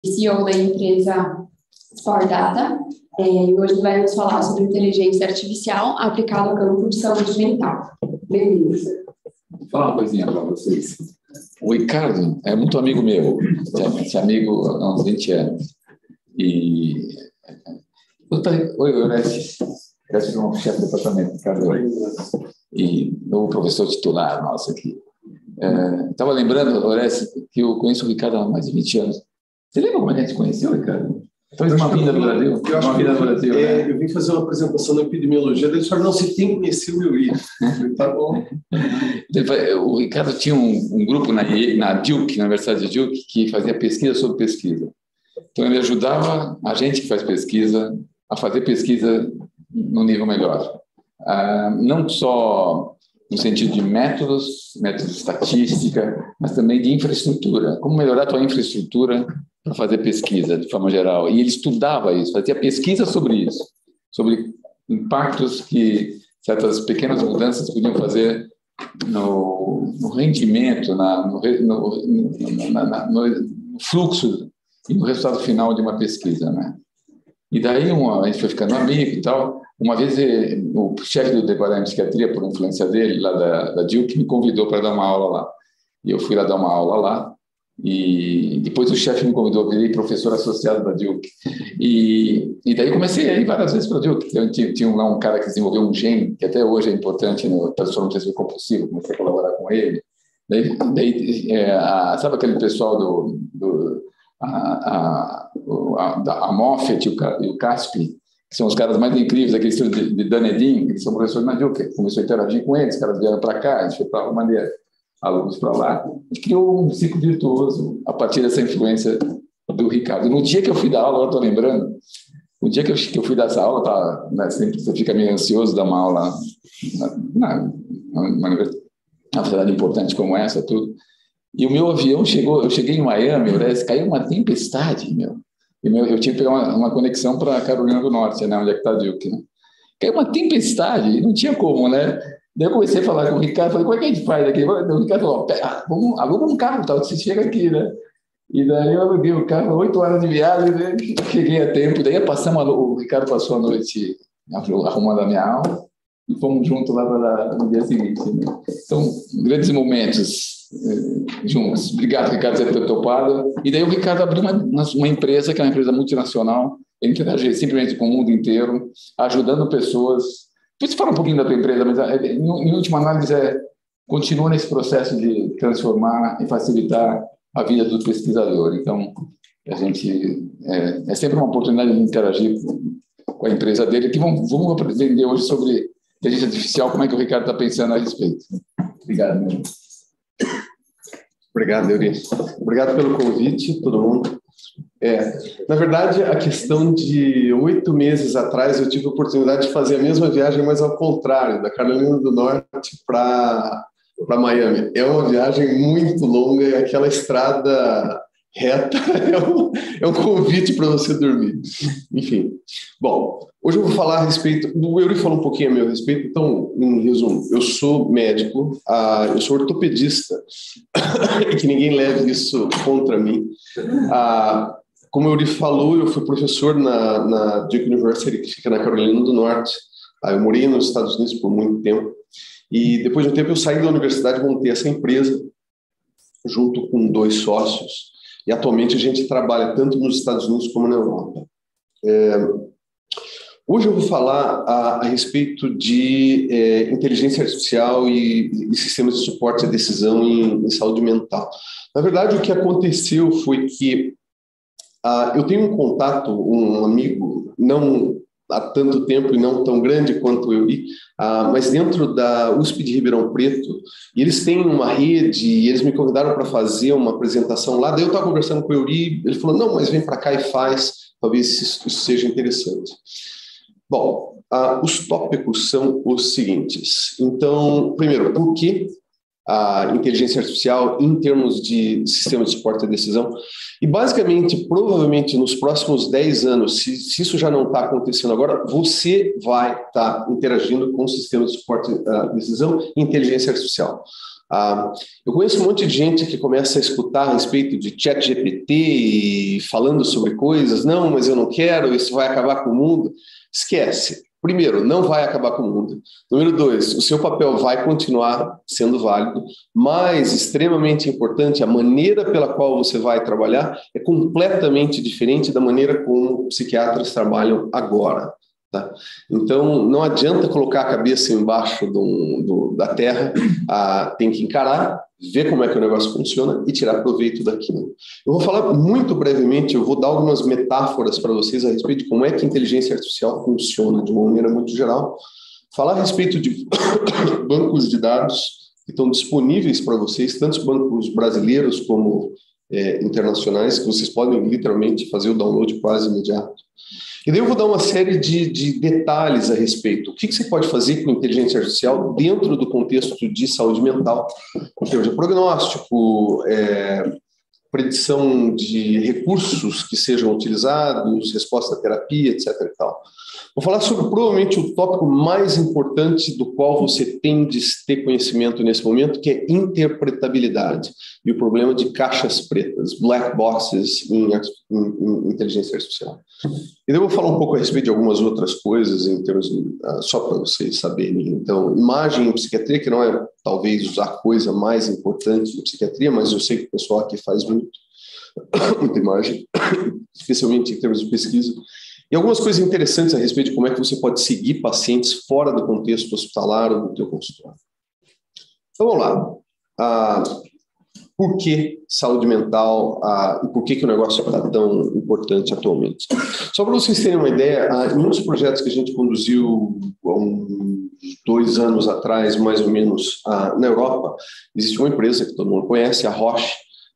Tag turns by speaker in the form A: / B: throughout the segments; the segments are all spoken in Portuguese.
A: CEO da empresa SporeData, e hoje ele vai nos falar sobre inteligência artificial aplicada ao campo de saúde mental. Bem-vindos.
B: Vou falar uma coisinha para vocês. O Ricardo é muito amigo meu, esse amigo há uns 20 anos. Oi, Orestes. Orestes é um chefe de departamento, Ricardo. E o professor titular nosso aqui. Estava lembrando, Orestes, que eu conheço o Ricardo há mais de 20 anos. Você lembra como a gente conheceu, Ricardo? Faz uma vinda no Brasil?
C: Eu vim fazer uma apresentação da epidemiologia, daí falaram, não, você tem que conhecer o Yuri. Tá bom.
B: O Ricardo tinha um grupo na Duke, na Universidade de Duke, que fazia pesquisa sobre pesquisa. Então, ele ajudava a gente que faz pesquisa a fazer pesquisa no nível melhor. Não só no sentido de métodos de estatística, mas também de infraestrutura. Como melhorar a tua infraestrutura para fazer pesquisa, de forma geral. E ele estudava isso, fazia pesquisa sobre isso, sobre impactos que certas pequenas mudanças podiam fazer no rendimento, no fluxo e no resultado final de uma pesquisa, né? E daí a gente foi ficando amigo e tal. Uma vez o chefe do departamento de psiquiatria, por influência dele, lá da Duke, me convidou para dar uma aula lá. E eu fui lá dar uma aula lá. E depois o chefe me convidou, virei professor associado da Duke. E daí comecei a ir várias vezes para a Duke. Tinha lá um cara que desenvolveu um gene, que até hoje é importante no transtorno obsessivo compulsivo, comecei a colaborar com ele. Sabe aquele pessoal da Moffitt e o Caspi, que são os caras mais incríveis, aquele estilo de Dunedin, que são professores na Duke. Começou a interagir com eles, os caras vieram para cá, a gente foi para uma maneira. Alunos para lá, a gente criou um ciclo virtuoso a partir dessa influência do Ricardo. No dia que eu fui dar aula, eu estou lembrando, o dia que eu fui dar essa aula, sempre você fica meio ansioso de dar uma aula numa universidade importante como essa, tudo. E o meu avião chegou, eu cheguei em Miami, caiu uma tempestade, meu. Eu tive que pegar uma conexão para Carolina do Norte, né, onde é que está a Duke, né? Caiu uma tempestade, não tinha como, né? Daí eu comecei a falar com o Ricardo, falei, como é que a gente faz aqui? O Ricardo falou, aluga um carro, tá? Você chega aqui, né? E daí eu aluguei o carro, 8 horas de viagem, né? Cheguei a tempo, daí o Ricardo passou a noite arrumando a minha aula e fomos juntos lá no dia seguinte, né? Então, grandes momentos juntos. Obrigado, Ricardo, por ter topado. E daí o Ricardo abriu uma empresa, que é uma empresa multinacional, ele interage simplesmente com o mundo inteiro, ajudando pessoas. Você fala um pouquinho da tua empresa, mas em última análise continua nesse processo de transformar e facilitar a vida do pesquisador. Então, a gente é sempre uma oportunidade de interagir com a empresa dele, que vamos aprender hoje sobre inteligência artificial, como é que o Ricardo está pensando a respeito. Obrigado, meu.
C: Obrigado, Yuri. Obrigado pelo convite, todo mundo. Na verdade, a questão de 8 meses atrás, eu tive a oportunidade de fazer a mesma viagem, mas ao contrário, da Carolina do Norte para Miami. É uma viagem muito longa e aquela estrada reta é um convite para você dormir. Enfim. Bom, hoje eu vou falar a respeito... O Yuri falou um pouquinho a meu respeito, então, em resumo, eu sou médico, eu sou ortopedista, e que ninguém leve isso contra mim. Como o Yuri falou, eu fui professor na Duke University, que fica na Carolina do Norte. Eu morei nos Estados Unidos por muito tempo. E depois de um tempo eu saí da universidade e montei essa empresa, junto com 2 sócios. E atualmente a gente trabalha tanto nos Estados Unidos como na Europa. Hoje eu vou falar a respeito de inteligência artificial e sistemas de suporte à decisão em saúde mental. Na verdade, o que aconteceu foi que eu tenho um contato, um amigo, não há tanto tempo e não tão grande quanto eu, mas dentro da USP de Ribeirão Preto, e eles têm uma rede, e eles me convidaram para fazer uma apresentação lá. Daí eu estava conversando com o Yuri, ele falou, não, mas vem para cá e faz, talvez isso seja interessante. Bom, os tópicos são os seguintes. Então, primeiro, por que a inteligência artificial em termos de sistema de suporte à decisão? E, basicamente, provavelmente, nos próximos 10 anos, se isso já não está acontecendo agora, você vai estar interagindo com o sistema de suporte à decisão e inteligência artificial. Eu conheço um monte de gente que começa a escutar a respeito de ChatGPT e falando sobre coisas, não, mas eu não quero, isso vai acabar com o mundo. Esquece. Primeiro, não vai acabar com o mundo. Número 2, o seu papel vai continuar sendo válido, mas extremamente importante, a maneira pela qual você vai trabalhar é completamente diferente da maneira como psiquiatras trabalham agora. Tá? Então, não adianta colocar a cabeça embaixo da terra, tem que encarar, ver como é que o negócio funciona e tirar proveito daquilo. Eu vou falar muito brevemente, eu vou dar algumas metáforas para vocês a respeito de como é que a inteligência artificial funciona de uma maneira muito geral, falar a respeito de bancos de dados que estão disponíveis para vocês, tanto os bancos brasileiros como internacionais, que vocês podem literalmente fazer o download quase imediato. E daí eu vou dar uma série de detalhes a respeito. O que você pode fazer com inteligência artificial dentro do contexto de saúde mental, em termos de prognóstico, predição de recursos que sejam utilizados, resposta à terapia, etc. e tal. Vou falar sobre provavelmente o tópico mais importante do qual você tem de ter conhecimento nesse momento, que é interpretabilidade e o problema de caixas pretas, black boxes em inteligência artificial. E daí eu vou falar um pouco a respeito de algumas outras coisas, em termos só para vocês saberem. Então, imagem em psiquiatria, que não é talvez a coisa mais importante de psiquiatria, mas eu sei que o pessoal aqui faz muita imagem, especialmente em termos de pesquisa. E algumas coisas interessantes a respeito de como é que você pode seguir pacientes fora do contexto hospitalar ou do teu consultório. Então, vamos lá. Por que saúde mental e por que o negócio está tão importante atualmente? Só para vocês terem uma ideia, em um dos projetos que a gente conduziu há uns 2 anos atrás, mais ou menos, na Europa, existe uma empresa que todo mundo conhece, a Roche,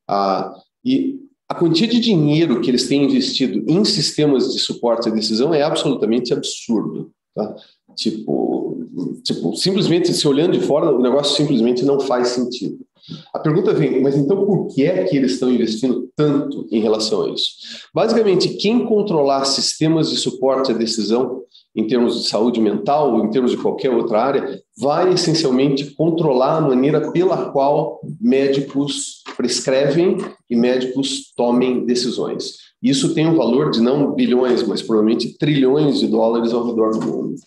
C: e a quantia de dinheiro que eles têm investido em sistemas de suporte à decisão é absolutamente absurdo. Tá? Tipo, simplesmente, se olhando de fora, o negócio simplesmente não faz sentido. A pergunta vem, mas então por que é que eles estão investindo tanto em relação a isso? Basicamente, quem controlar sistemas de suporte à decisão, em termos de saúde mental ou em termos de qualquer outra área, vai essencialmente controlar a maneira pela qual médicos prescrevem e médicos tomem decisões. Isso tem um valor de não bilhões, mas provavelmente trilhões de dólares ao redor do mundo.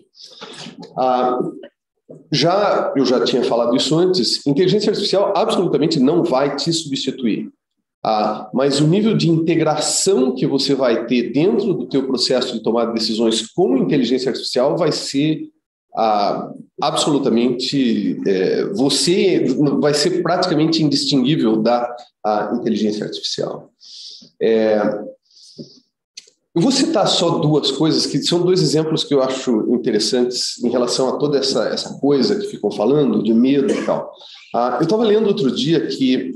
C: Eu já tinha falado isso antes, inteligência artificial absolutamente não vai te substituir. Mas o nível de integração que você vai ter dentro do teu processo de tomar decisões com inteligência artificial vai ser absolutamente... você vai ser praticamente indistinguível da inteligência artificial. Eu vou citar só 2 coisas, que são 2 exemplos que eu acho interessantes em relação a toda essa coisa que ficam falando, de medo e tal. Eu estava lendo outro dia que...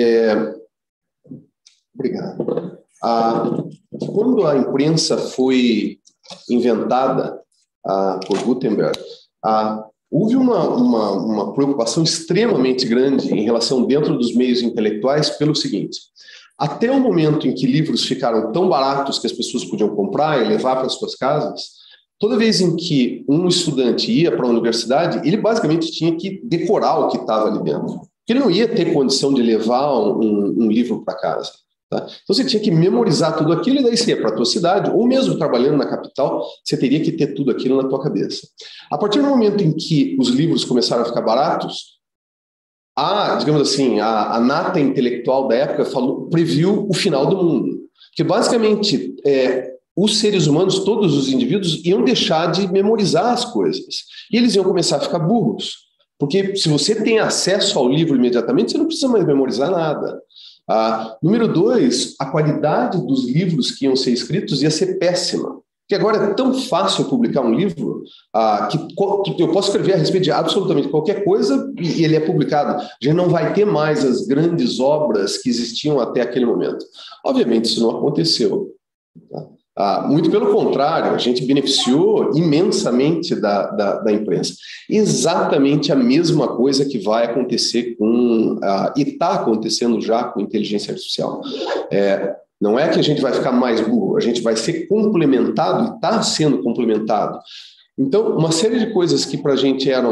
C: Obrigado. Quando a imprensa foi inventada por Gutenberg, houve uma preocupação extremamente grande em relação dentro dos meios intelectuais pelo seguinte: até o momento em que livros ficaram tão baratos que as pessoas podiam comprar e levar para as suas casas, toda vez em que um estudante ia para a universidade, ele basicamente tinha que decorar o que estava ali dentro. Porque ele não ia ter condição de levar um livro para casa. Tá? Então você tinha que memorizar tudo aquilo e daí você ia para a tua cidade, ou mesmo trabalhando na capital, você teria que ter tudo aquilo na tua cabeça. A partir do momento em que os livros começaram a ficar baratos, digamos assim, a nata intelectual da época previu o final do mundo. Porque basicamente os seres humanos, todos os indivíduos, iam deixar de memorizar as coisas. E eles iam começar a ficar burros. Porque se você tem acesso ao livro imediatamente, você não precisa mais memorizar nada. Número 2, a qualidade dos livros que iam ser escritos ia ser péssima. Porque agora é tão fácil publicar um livro que eu posso escrever a respeito de absolutamente qualquer coisa e ele é publicado. A gente não vai ter mais as grandes obras que existiam até aquele momento. Obviamente, isso não aconteceu. Tá? Muito pelo contrário, a gente beneficiou imensamente da imprensa. Exatamente a mesma coisa que vai acontecer e está acontecendo já com inteligência artificial. Não é que a gente vai ficar mais burro, a gente vai ser complementado e está sendo complementado. Então, uma série de coisas que para a gente eram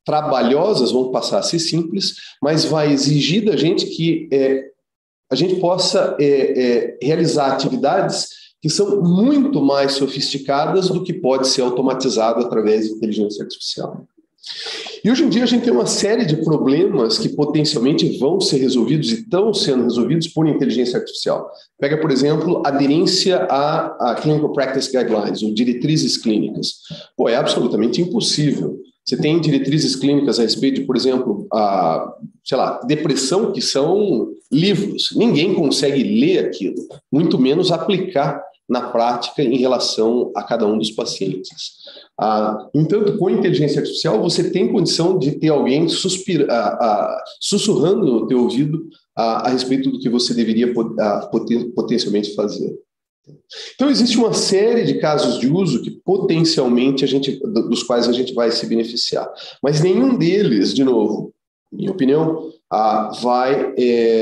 C: trabalhosas vão passar a ser simples, mas vai exigir da gente que a gente possa realizar atividades que são muito mais sofisticadas do que pode ser automatizado através de inteligência artificial. E hoje em dia a gente tem uma série de problemas que potencialmente vão ser resolvidos e estão sendo resolvidos por inteligência artificial. Pega, por exemplo, aderência a Clinical Practice Guidelines, ou diretrizes clínicas. Pô, é absolutamente impossível. Você tem diretrizes clínicas a respeito de, por exemplo, depressão, que são livros. Ninguém consegue ler aquilo, muito menos aplicar na prática em relação a cada um dos pacientes. No entanto, com inteligência artificial, você tem condição de ter alguém sussurrando no teu ouvido a respeito do que você deveria potencialmente fazer. Então, existe uma série de casos de uso que potencialmente dos quais a gente vai se beneficiar. Mas nenhum deles, de novo, minha opinião, vai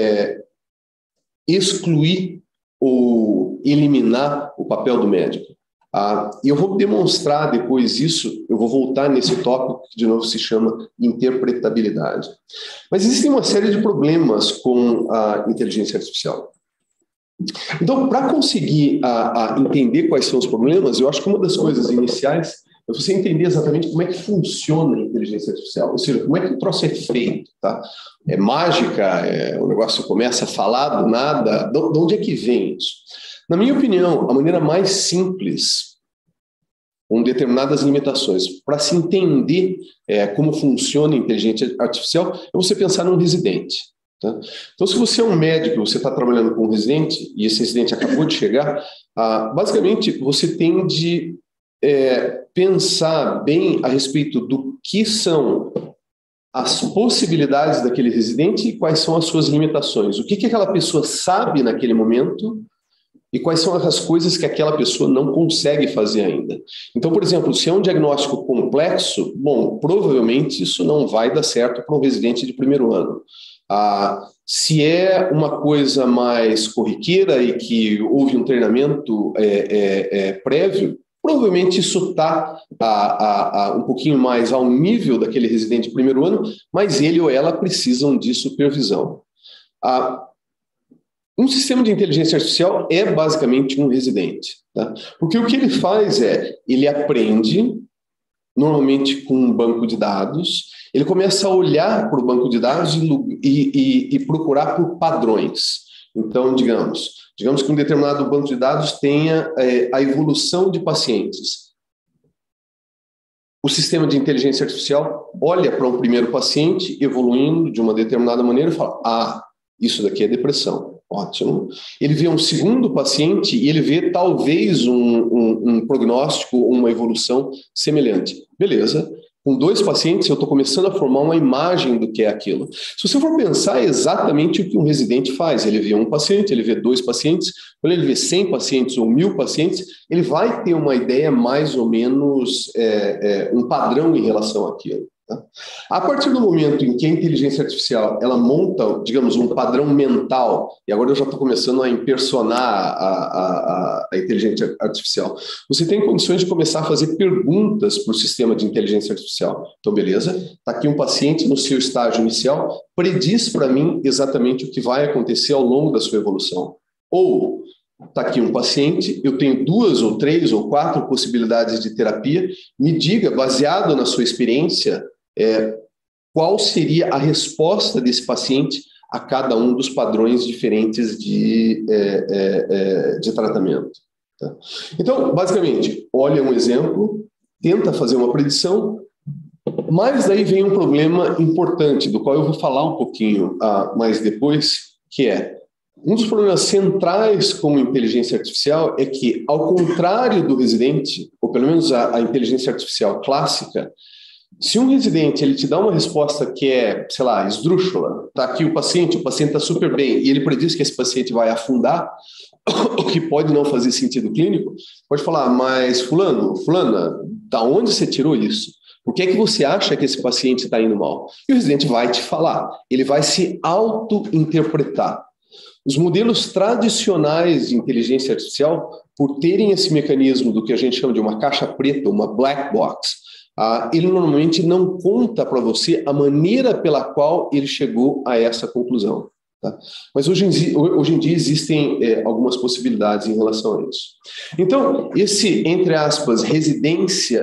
C: excluir ou eliminar o papel do médico. E eu vou demonstrar depois isso, eu vou voltar nesse tópico que de novo se chama interpretabilidade. Mas existem uma série de problemas com a inteligência artificial. Então, para conseguir entender quais são os problemas, eu acho que uma das coisas iniciais é você entender exatamente como é que funciona a inteligência artificial, ou seja, como é que o troço é feito, tá? É mágica, o negócio começa a falar do nada, de onde é que vem isso? Na minha opinião, a maneira mais simples, com determinadas limitações, para se entender como funciona a inteligência artificial, é você pensar num residente. Tá? Então, se você é um médico, você está trabalhando com um residente, e esse residente acabou de chegar, basicamente você tem de pensar bem a respeito do que são as possibilidades daquele residente e quais são as suas limitações. O que aquela pessoa sabe naquele momento e quais são as coisas que aquela pessoa não consegue fazer ainda. Então, por exemplo, se é um diagnóstico complexo, bom, provavelmente isso não vai dar certo para um residente de primeiro ano. Se é uma coisa mais corriqueira e que houve um treinamento prévio, provavelmente isso está um pouquinho mais ao nível daquele residente de primeiro ano, mas ele ou ela precisam de supervisão. Um sistema de inteligência artificial é basicamente um residente, tá? Porque o que ele faz ele aprende, normalmente com um banco de dados, ele começa a olhar para o banco de dados e procurar por padrões. Então, digamos que um determinado banco de dados tenha a evolução de pacientes. O sistema de inteligência artificial olha para um primeiro paciente evoluindo de uma determinada maneira e fala, isso daqui é depressão. Ótimo. Ele vê um segundo paciente e ele vê talvez um prognóstico, uma evolução semelhante. Beleza. Com 2 pacientes, eu estou começando a formar uma imagem do que é aquilo. Se você for pensar, é exatamente o que um residente faz. Ele vê um paciente, ele vê 2 pacientes, quando ele vê 100 pacientes ou 1000 pacientes, ele vai ter uma ideia mais ou menos, um padrão em relação àquilo. Tá? A partir do momento em que a inteligência artificial ela monta, digamos, um padrão mental, e agora eu já estou começando a impersonar a inteligência artificial, você tem condições de começar a fazer perguntas para o sistema de inteligência artificial. Então, beleza, está aqui um paciente no seu estágio inicial, prediz para mim exatamente o que vai acontecer ao longo da sua evolução. Ou está aqui um paciente, eu tenho 2 ou 3 ou 4 possibilidades de terapia, me diga, baseado na sua experiência, qual seria a resposta desse paciente a cada um dos padrões diferentes de tratamento. Tá? Então, basicamente, olha um exemplo, tenta fazer uma predição, mas daí vem um problema importante, do qual eu vou falar um pouquinho mais depois, que um dos problemas centrais com a inteligência artificial é que, ao contrário do residente, ou pelo menos a inteligência artificial clássica, se um residente ele te dá uma resposta que é, sei lá, esdrúxula, está aqui o paciente está super bem, e ele prediz que esse paciente vai afundar, o que pode não fazer sentido clínico, pode falar, mas fulana, da onde você tirou isso? Por que é que você acha que esse paciente está indo mal? E o residente vai te falar, ele vai se auto-interpretar. Os modelos tradicionais de inteligência artificial, por terem esse mecanismo do que a gente chama de uma caixa preta, uma black box, ele normalmente não conta para você a maneira pela qual ele chegou a essa conclusão. Tá? Mas hoje em dia existem algumas possibilidades em relação a isso. Então, esse, entre aspas, residente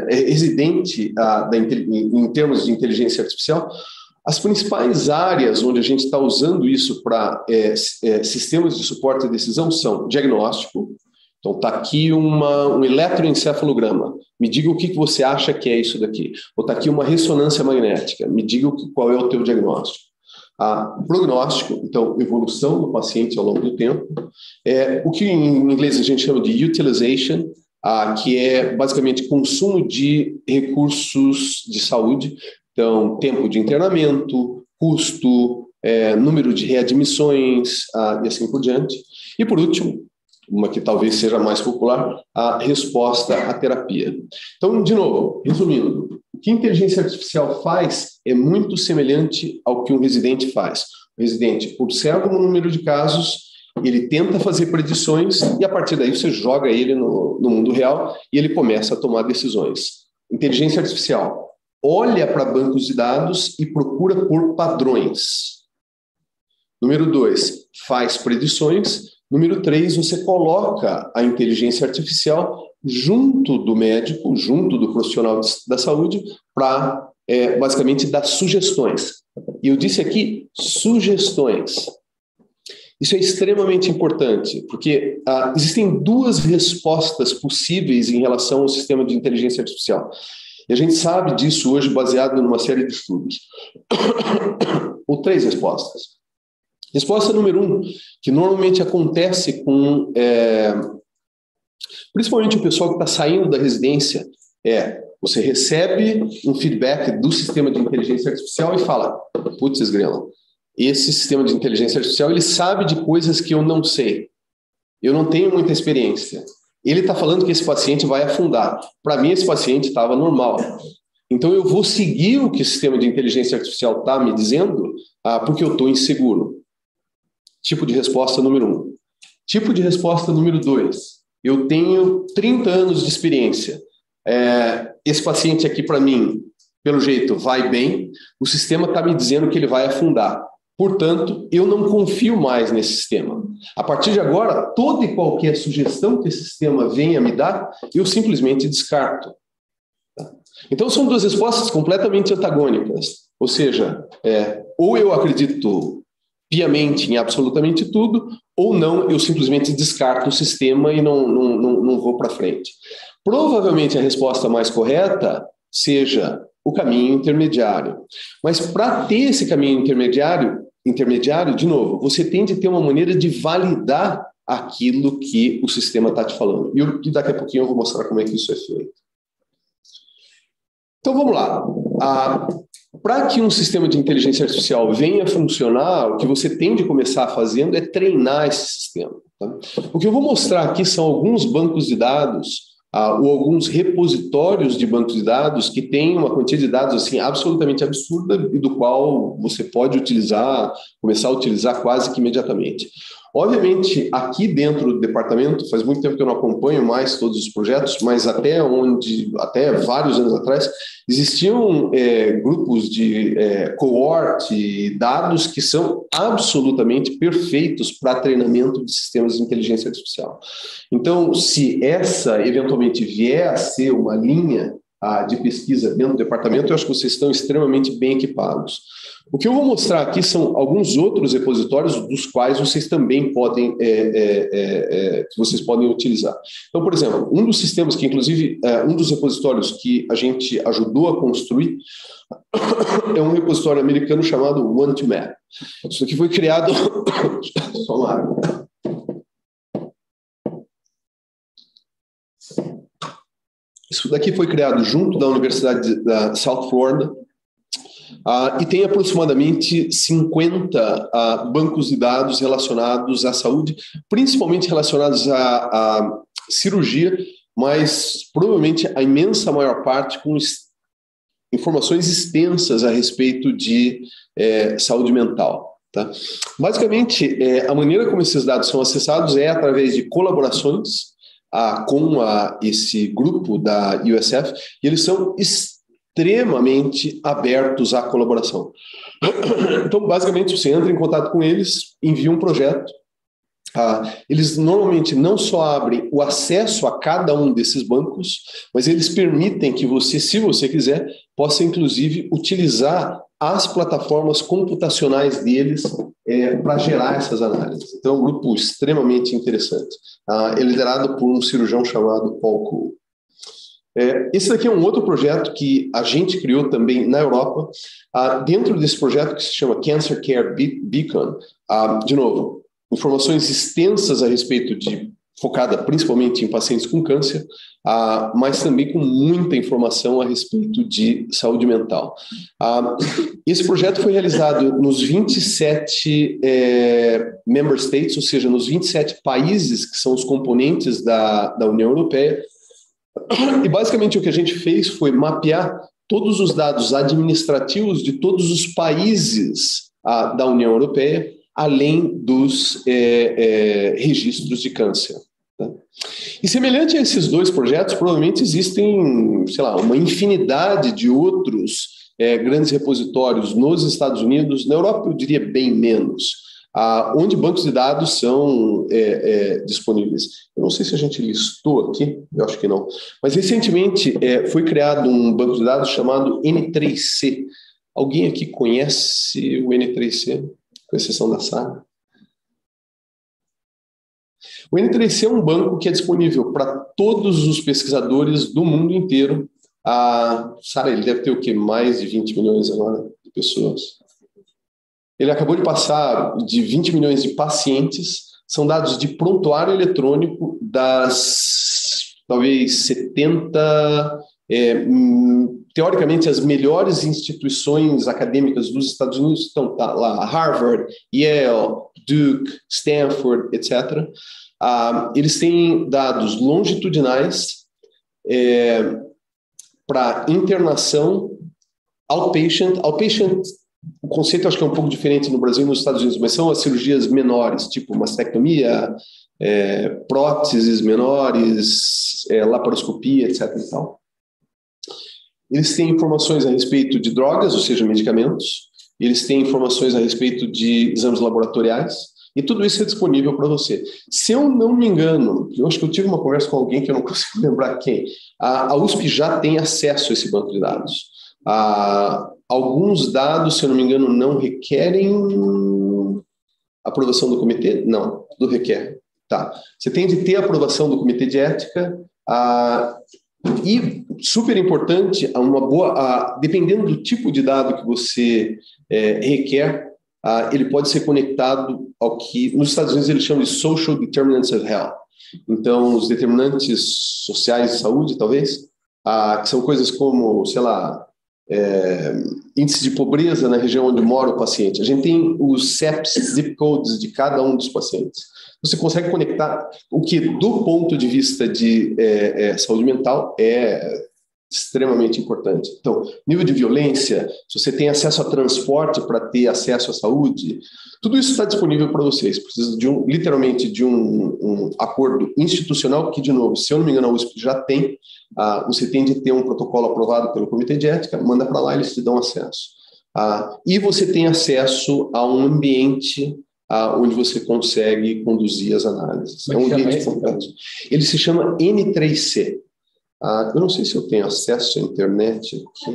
C: em termos de inteligência artificial, as principais áreas onde a gente está usando isso para sistemas de suporte à decisão são diagnóstico. Então, está aqui um eletroencefalograma. Me diga o que você acha que é isso daqui. Ou está aqui uma ressonância magnética. Me diga qual é o teu diagnóstico. Prognóstico, então, evolução do paciente ao longo do tempo. O que em inglês a gente chama de utilization, que é basicamente consumo de recursos de saúde. Então, tempo de internamento, custo, número de readmissões e assim por diante. E, por último, uma que talvez seja mais popular, a resposta à terapia. Então, de novo, resumindo, o que a inteligência artificial faz é muito semelhante ao que um residente faz. O residente observa um número de casos, ele tenta fazer predições e, a partir daí, você joga ele no mundo real e ele começa a tomar decisões. Inteligência artificial olha para bancos de dados e procura por padrões. Número 2, faz predições. Número 3, você coloca a inteligência artificial junto do médico, junto do profissional da saúde, para basicamente dar sugestões. E eu disse aqui sugestões. Isso é extremamente importante, porque existem duas respostas possíveis em relação ao sistema de inteligência artificial. E a gente sabe disso hoje baseado numa série de estudos. Ou 3 respostas. Resposta número 1, que normalmente acontece com, principalmente o pessoal que está saindo da residência, você recebe um feedback do sistema de inteligência artificial e fala, putz, grela, esse sistema de inteligência artificial, ele sabe de coisas que eu não sei. Eu não tenho muita experiência. Ele está falando que esse paciente vai afundar. Para mim, esse paciente estava normal. Então, eu vou seguir o que o sistema de inteligência artificial está me dizendo, porque eu estou inseguro. Tipo de resposta número 1. Tipo de resposta número 2. Eu tenho 30 anos de experiência. Esse paciente aqui, para mim, pelo jeito, vai bem. O sistema está me dizendo que ele vai afundar. Portanto, eu não confio mais nesse sistema. A partir de agora, toda e qualquer sugestão que esse sistema venha me dar, eu simplesmente descarto. Então, são 2 respostas completamente antagônicas. Ou seja, ou eu acredito piamente em absolutamente tudo, ou não, eu simplesmente descarto o sistema e não vou para frente. Provavelmente a resposta mais correta seja o caminho intermediário. Mas para ter esse caminho intermediário, de novo, você tem de ter uma maneira de validar aquilo que o sistema está te falando. E daqui a pouquinho eu vou mostrar como é que isso é feito. Então vamos lá. Para que um sistema de inteligência artificial venha a funcionar, o que você tem de começar fazendo é treinar esse sistema. Tá? O que eu vou mostrar aqui são alguns bancos de dados, ou alguns repositórios de bancos de dados que têm uma quantia de dados assim, absolutamente absurda e do qual você pode começar a utilizar quase que imediatamente. Obviamente, aqui dentro do departamento, faz muito tempo que eu não acompanho mais todos os projetos, mas até vários anos atrás, existiam grupos de cohort e dados que são absolutamente perfeitos para treinamento de sistemas de inteligência artificial. Então, se essa eventualmente vier a ser uma linha de pesquisa dentro do departamento, eu acho que vocês estão extremamente bem equipados. O que eu vou mostrar aqui são alguns outros repositórios dos quais vocês também podem, que vocês podem utilizar. Então, por exemplo, um dos sistemas que, inclusive, um dos repositórios que a gente ajudou a construir é um repositório americano chamado One2Map. Isso aqui foi criado... Só uma água. Isso daqui foi criado junto da Universidade da South Florida, e tem aproximadamente 50 bancos de dados relacionados à saúde, principalmente relacionados à cirurgia, mas provavelmente a imensa maior parte com informações extensas a respeito de saúde mental. Tá? Basicamente, a maneira como esses dados são acessados é através de colaborações com esse grupo da USF, e eles são extremamente abertos à colaboração. Então, basicamente, você entra em contato com eles, envia um projeto. Eles normalmente não só abrem o acesso a cada um desses bancos, mas eles permitem que você, se você quiser, possa inclusive utilizar as plataformas computacionais deles para gerar essas análises. Então, é um grupo extremamente interessante. É liderado por um cirurgião chamado Paul Kuhl. Esse daqui é um outro projeto que a gente criou também na Europa. Dentro desse projeto que se chama Cancer Care Beacon, de novo, informações extensas a respeito focada principalmente em pacientes com câncer, mas também com muita informação a respeito de saúde mental. Esse projeto foi realizado nos 27 member states, ou seja, nos 27 países que são os componentes da União Europeia. E basicamente o que a gente fez foi mapear todos os dados administrativos de todos os países da União Europeia, além dos registros de câncer. Tá? E semelhante a esses dois projetos, provavelmente existem, sei lá, uma infinidade de outros grandes repositórios nos Estados Unidos, na Europa eu diria bem menos, onde bancos de dados são disponíveis. Eu não sei se a gente listou aqui, eu acho que não, mas recentemente foi criado um banco de dados chamado N3C. Alguém aqui conhece o N3C? Com exceção da Sara. O N3C é um banco que é disponível para todos os pesquisadores do mundo inteiro. Sara, ele deve ter o quê? Mais de 20 milhões agora de pessoas. Ele acabou de passar de 20 milhões de pacientes. São dados de prontuário eletrônico das, talvez, 70... teoricamente, as melhores instituições acadêmicas dos Estados Unidos estão lá, Harvard, Yale, Duke, Stanford, etc. Eles têm dados longitudinais para internação, outpatient. Outpatient, o conceito acho que é um pouco diferente no Brasil e nos Estados Unidos, mas são as cirurgias menores, tipo mastectomia, próteses menores, laparoscopia, etc. E tal. Eles têm informações a respeito de drogas, ou seja, medicamentos. Eles têm informações a respeito de exames laboratoriais. E tudo isso é disponível para você. Se eu não me engano, eu acho que eu tive uma conversa com alguém que eu não consigo lembrar quem. A USP já tem acesso a esse banco de dados. Alguns dados, se eu não me engano, não requerem aprovação do comitê? Não, tudo requer. Tá. Você tem de ter a aprovação do comitê de ética. E, super importante, dependendo do tipo de dado que você requer, ele pode ser conectado ao que, nos Estados Unidos, eles chamam de Social Determinants of Health. Então, os determinantes sociais de saúde, talvez, que são coisas como, sei lá, índice de pobreza na região onde mora o paciente. A gente tem os CEPs, zip codes de cada um dos pacientes. Você consegue conectar o que, do ponto de vista de saúde mental, é extremamente importante. Então, nível de violência, se você tem acesso a transporte para ter acesso à saúde, tudo isso está disponível para vocês. Precisa literalmente de um acordo institucional que, de novo, se eu não me engano, a USP já tem. Você tem de ter um protocolo aprovado pelo Comitê de Ética, manda para lá, eles te dão acesso. E você tem acesso a um ambiente onde você consegue conduzir as análises. É um ambiente completo. Ele se chama N3C. Eu não sei se eu tenho acesso à internet aqui.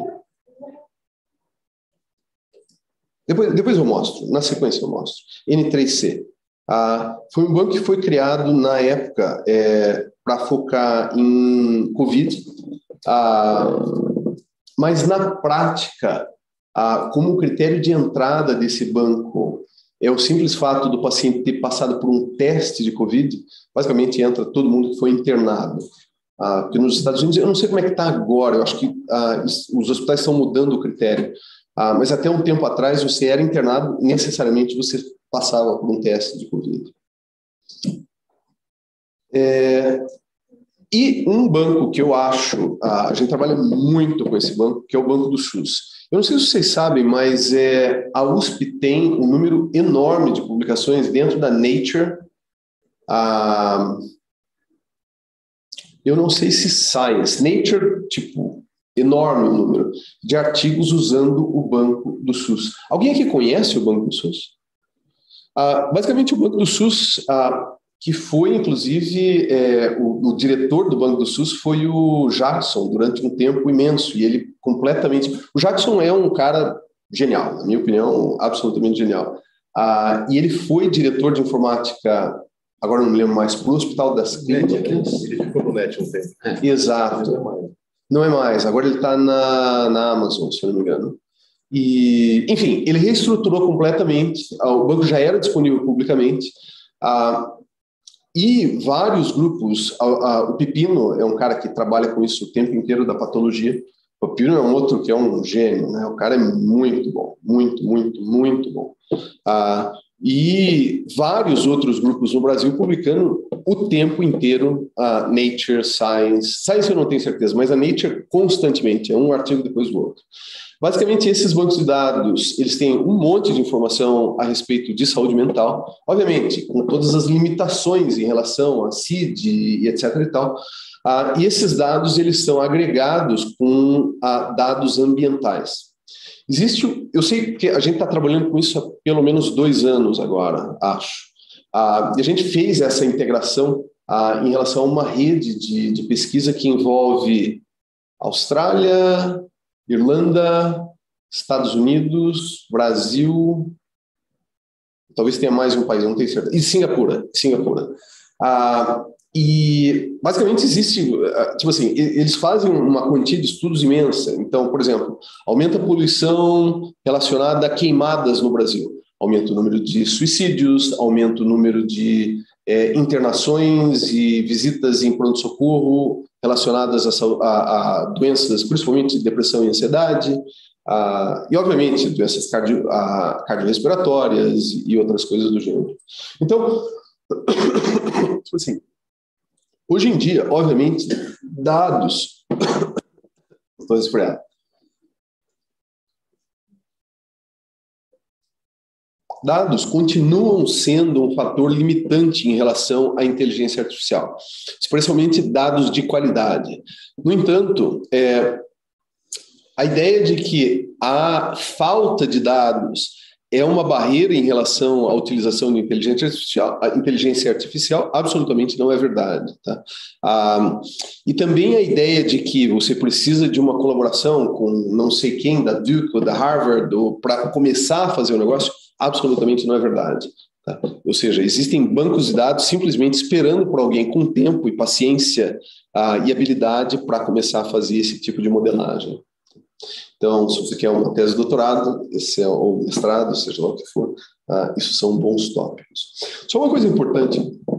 C: Depois eu mostro, na sequência eu mostro. N3C. Foi um banco que foi criado na época para focar em Covid, mas na prática, como critério de entrada desse banco é o simples fato do paciente ter passado por um teste de Covid, basicamente entra todo mundo que foi internado. Porque nos Estados Unidos, eu não sei como é que está agora, eu acho que os hospitais estão mudando o critério, mas até um tempo atrás você era internado, necessariamente você passava por um teste de Covid. E um banco que eu acho, a gente trabalha muito com esse banco, que é o Banco do SUS. Eu não sei se vocês sabem, mas a USP tem um número enorme de publicações dentro da Nature. Eu não sei se Science. Nature, tipo, enorme número de artigos usando o Banco do SUS. Alguém aqui conhece o Banco do SUS? Basicamente, o Banco do SUS, que foi, inclusive, o diretor do Banco do SUS foi o Jackson, durante um tempo imenso, e ele completamente... O Jackson é um cara genial, na minha opinião, absolutamente genial. E ele foi diretor de informática, agora não me lembro mais, para o Hospital das Clínicas.
D: Ele ficou no NET um tempo.
C: Exato. Não é mais, agora ele está na Amazon, se eu não me engano. E, enfim, ele reestruturou completamente, o banco já era disponível publicamente, e vários grupos, o Pepino é um cara que trabalha com isso o tempo inteiro da patologia, o Pepino é um outro que é um gênio, né? O cara é muito bom, muito bom. E vários outros grupos no Brasil publicando o tempo inteiro Nature, Science eu não tenho certeza, mas a Nature constantemente, é um artigo depois do outro. Basicamente, esses bancos de dados, eles têm um monte de informação a respeito de saúde mental, obviamente, com todas as limitações em relação a CID e etc. e tal. E esses dados, eles são agregados com dados ambientais. Eu sei que a gente está trabalhando com isso há pelo menos 2 anos agora, acho. E a gente fez essa integração em relação a uma rede de pesquisa que envolve Austrália, Irlanda, Estados Unidos, Brasil, talvez tenha mais um país, não tenho certeza, e Singapura. E basicamente existe, tipo assim, eles fazem uma quantia de estudos imensa. Então, por exemplo, aumenta a poluição relacionada a queimadas no Brasil, aumenta o número de suicídios, aumenta o número de internações e visitas em pronto-socorro relacionadas a doenças, principalmente depressão e ansiedade, e obviamente doenças cardiorrespiratórias e outras coisas do gênero. Então, tipo assim, hoje em dia, obviamente, dados... Estou resfriado. Dados continuam sendo um fator limitante em relação à inteligência artificial, especialmente dados de qualidade. No entanto, a ideia de que a falta de dados é uma barreira em relação à utilização de inteligência artificial, absolutamente não é verdade. Tá? E também a ideia de que você precisa de uma colaboração com não sei quem, da Duke ou da Harvard, para começar a fazer o negócio, absolutamente não é verdade. Tá? Ou seja, existem bancos de dados simplesmente esperando por alguém com tempo e paciência e habilidade para começar a fazer esse tipo de modelagem. Então, se você quer uma tese de doutorado, ou mestrado, seja lá o que for, isso são bons tópicos. Só uma coisa importante.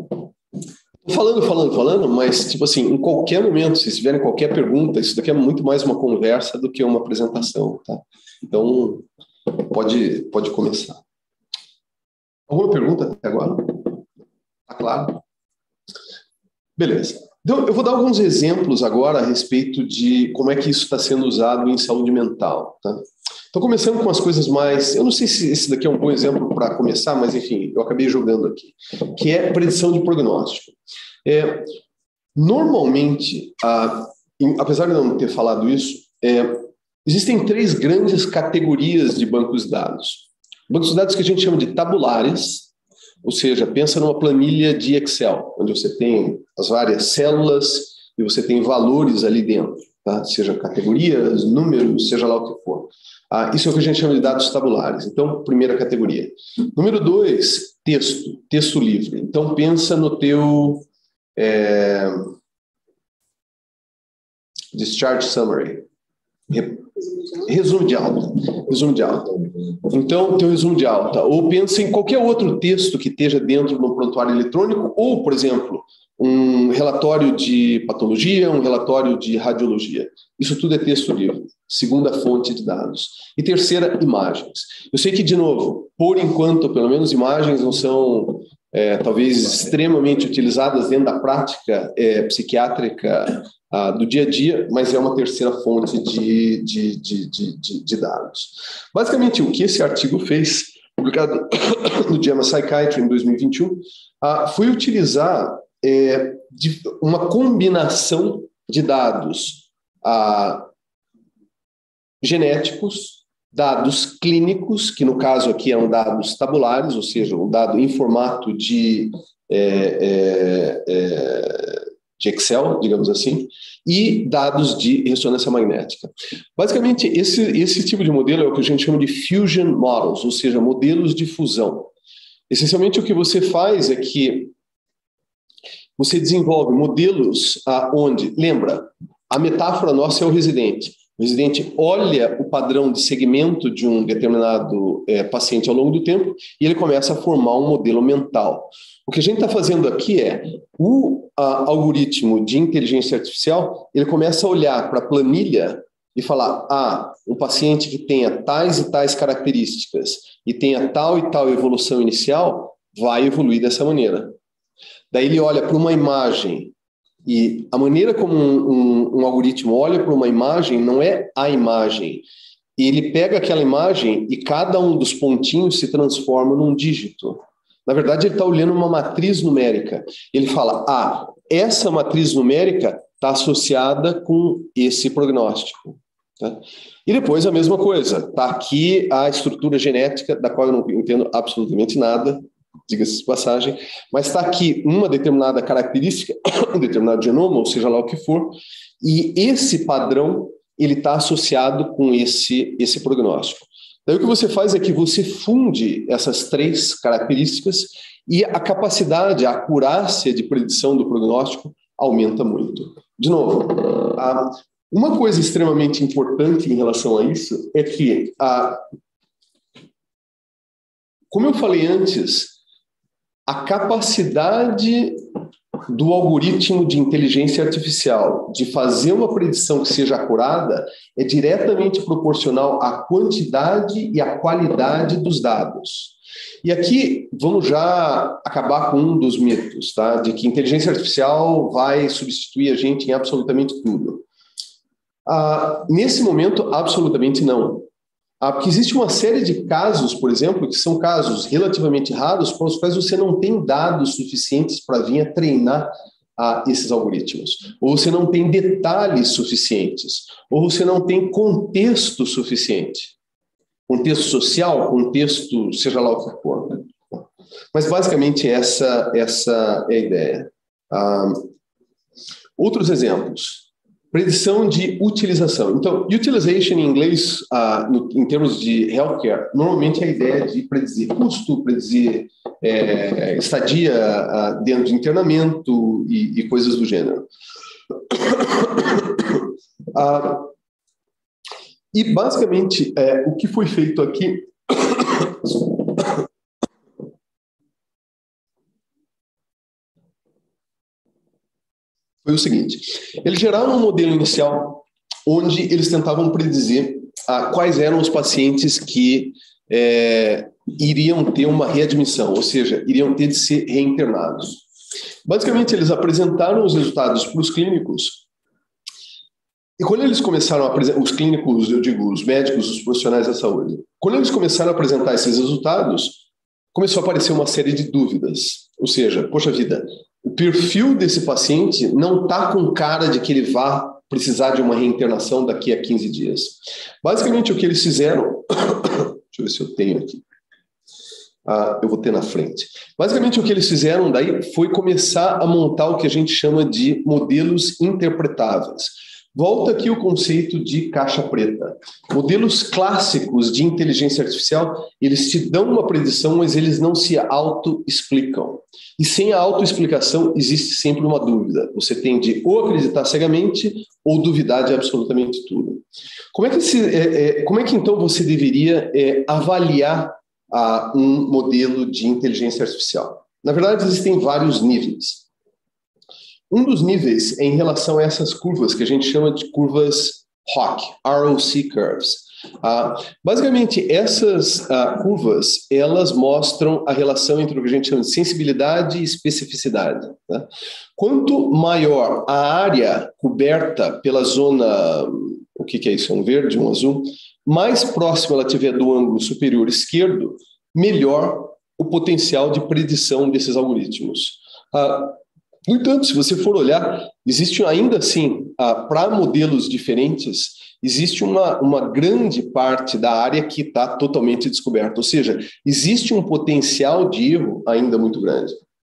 C: Falando, mas, tipo assim, em qualquer momento, se tiverem qualquer pergunta, isso daqui é muito mais uma conversa do que uma apresentação, tá? Então, pode começar. Alguma pergunta até agora? Tá claro? Beleza. Então, eu vou dar alguns exemplos agora a respeito de como é que isso está sendo usado em saúde mental. Tá? Então, começando com as coisas mais... Eu não sei se esse daqui é um bom exemplo para começar, mas, enfim, eu acabei jogando aqui, que é predição de prognóstico. Normalmente, apesar de não ter falado isso, existem 3 grandes categorias de bancos de dados. Bancos de dados que a gente chama de tabulares, ou seja, pensa numa planilha de Excel, onde você tem as várias células e você tem valores ali dentro, tá? Seja categorias, números, seja lá o que for. Isso é o que a gente chama de dados tabulares. Então, primeira categoria. Número 2, texto livre. Então, pensa no teu discharge summary. Resumo de alta. Então, tem um resumo de alta. Ou pensa em qualquer outro texto que esteja dentro do prontuário eletrônico, ou, por exemplo, um relatório de patologia, um relatório de radiologia. Isso tudo é texto livre. Segunda fonte de dados. E terceira, imagens. Eu sei que, de novo, por enquanto, pelo menos imagens não são talvez extremamente utilizadas dentro da prática psiquiátrica do dia a dia, mas é uma terceira fonte de dados. Basicamente, o que esse artigo fez, publicado no JAMA Psychiatry em 2021, foi utilizar uma combinação de dados genéticos, dados clínicos, que no caso aqui eram dados tabulares, ou seja, um dado em formato de Excel, digamos assim, e dados de ressonância magnética. Basicamente, esse tipo de modelo é o que a gente chama de fusion models, ou seja, modelos de fusão. Essencialmente, o que você faz é que você desenvolve modelos onde, lembra, a metáfora nossa é o residente. O residente olha o padrão de segmento de um determinado paciente ao longo do tempo e ele começa a formar um modelo mental. O que a gente está fazendo aqui é o algoritmo de inteligência artificial, ele começa a olhar para a planilha e falar, um paciente que tenha tais e tais características e tenha tal e tal evolução inicial, vai evoluir dessa maneira. Daí ele olha para uma imagem e a maneira como um algoritmo olha para uma imagem não é a imagem. Ele pega aquela imagem e cada um dos pontinhos se transforma num dígito. Na verdade, ele está olhando uma matriz numérica. Ele fala, essa matriz numérica está associada com esse prognóstico. Tá? E depois a mesma coisa. Está aqui a estrutura genética, da qual eu não entendo absolutamente nada, diga-se de passagem, mas está aqui uma determinada característica, um determinado genoma, ou seja lá o que for, e esse padrão ele está associado com esse prognóstico. Daí o que você faz é que você funde essas três características e a capacidade, a acurácia de predição do prognóstico aumenta muito. De novo, uma coisa extremamente importante em relação a isso é que, como eu falei antes, a capacidade do algoritmo de inteligência artificial de fazer uma predição que seja acurada é diretamente proporcional à quantidade e à qualidade dos dados. E aqui vamos já acabar com um dos mitos, tá? De que inteligência artificial vai substituir a gente em absolutamente tudo. Nesse momento, absolutamente não. Porque existe uma série de casos, por exemplo, que são casos relativamente raros, para os quais você não tem dados suficientes para vir a treinar esses algoritmos. Ou você não tem detalhes suficientes. Ou você não tem contexto suficiente. Contexto social, contexto, seja lá o que for. Né? Mas, basicamente, essa é a ideia. Outros exemplos. Predição de utilização. Então, utilization em inglês, em termos de healthcare, normalmente é a ideia de predizer custo, predizer estadia dentro de internamento e coisas do gênero. E, basicamente, o que foi feito aqui... foi o seguinte, eles geraram um modelo inicial onde eles tentavam predizer quais eram os pacientes que iriam ter uma readmissão, ou seja, iriam ter de ser reinternados. Basicamente, eles apresentaram os resultados para os clínicos e quando eles começaram a apresentar, os clínicos, eu digo, os médicos, os profissionais da saúde, quando eles começaram a apresentar esses resultados, começou a aparecer uma série de dúvidas, ou seja, poxa vida, o perfil desse paciente não está com cara de que ele vá precisar de uma reinternação daqui a 15 dias. Basicamente, o que eles fizeram... Deixa eu ver se eu tenho aqui. Eu vou ter na frente. Basicamente, o que eles fizeram daí foi começar a montar o que a gente chama de modelos interpretáveis. Volta aqui o conceito de caixa preta. Modelos clássicos de inteligência artificial, eles te dão uma predição, mas eles não se auto-explicam. E sem a autoexplicação, existe sempre uma dúvida. Você tem de ou acreditar cegamente ou duvidar de absolutamente tudo. Como é que então você deveria avaliar um modelo de inteligência artificial? Na verdade, existem vários níveis. Um dos níveis é em relação a essas curvas, que a gente chama de curvas ROC curves. Basicamente, essas curvas, elas mostram a relação entre o que a gente chama de sensibilidade e especificidade. Né? Quanto maior a área coberta pela zona, o que é isso? É um verde, um azul? Mais próxima ela tiver do ângulo superior esquerdo, melhor o potencial de predição desses algoritmos. No entanto, se você for olhar, existe ainda assim, para modelos diferentes, existe uma grande parte da área que está totalmente descoberta, ou seja, existe um potencial de erro ainda muito grande.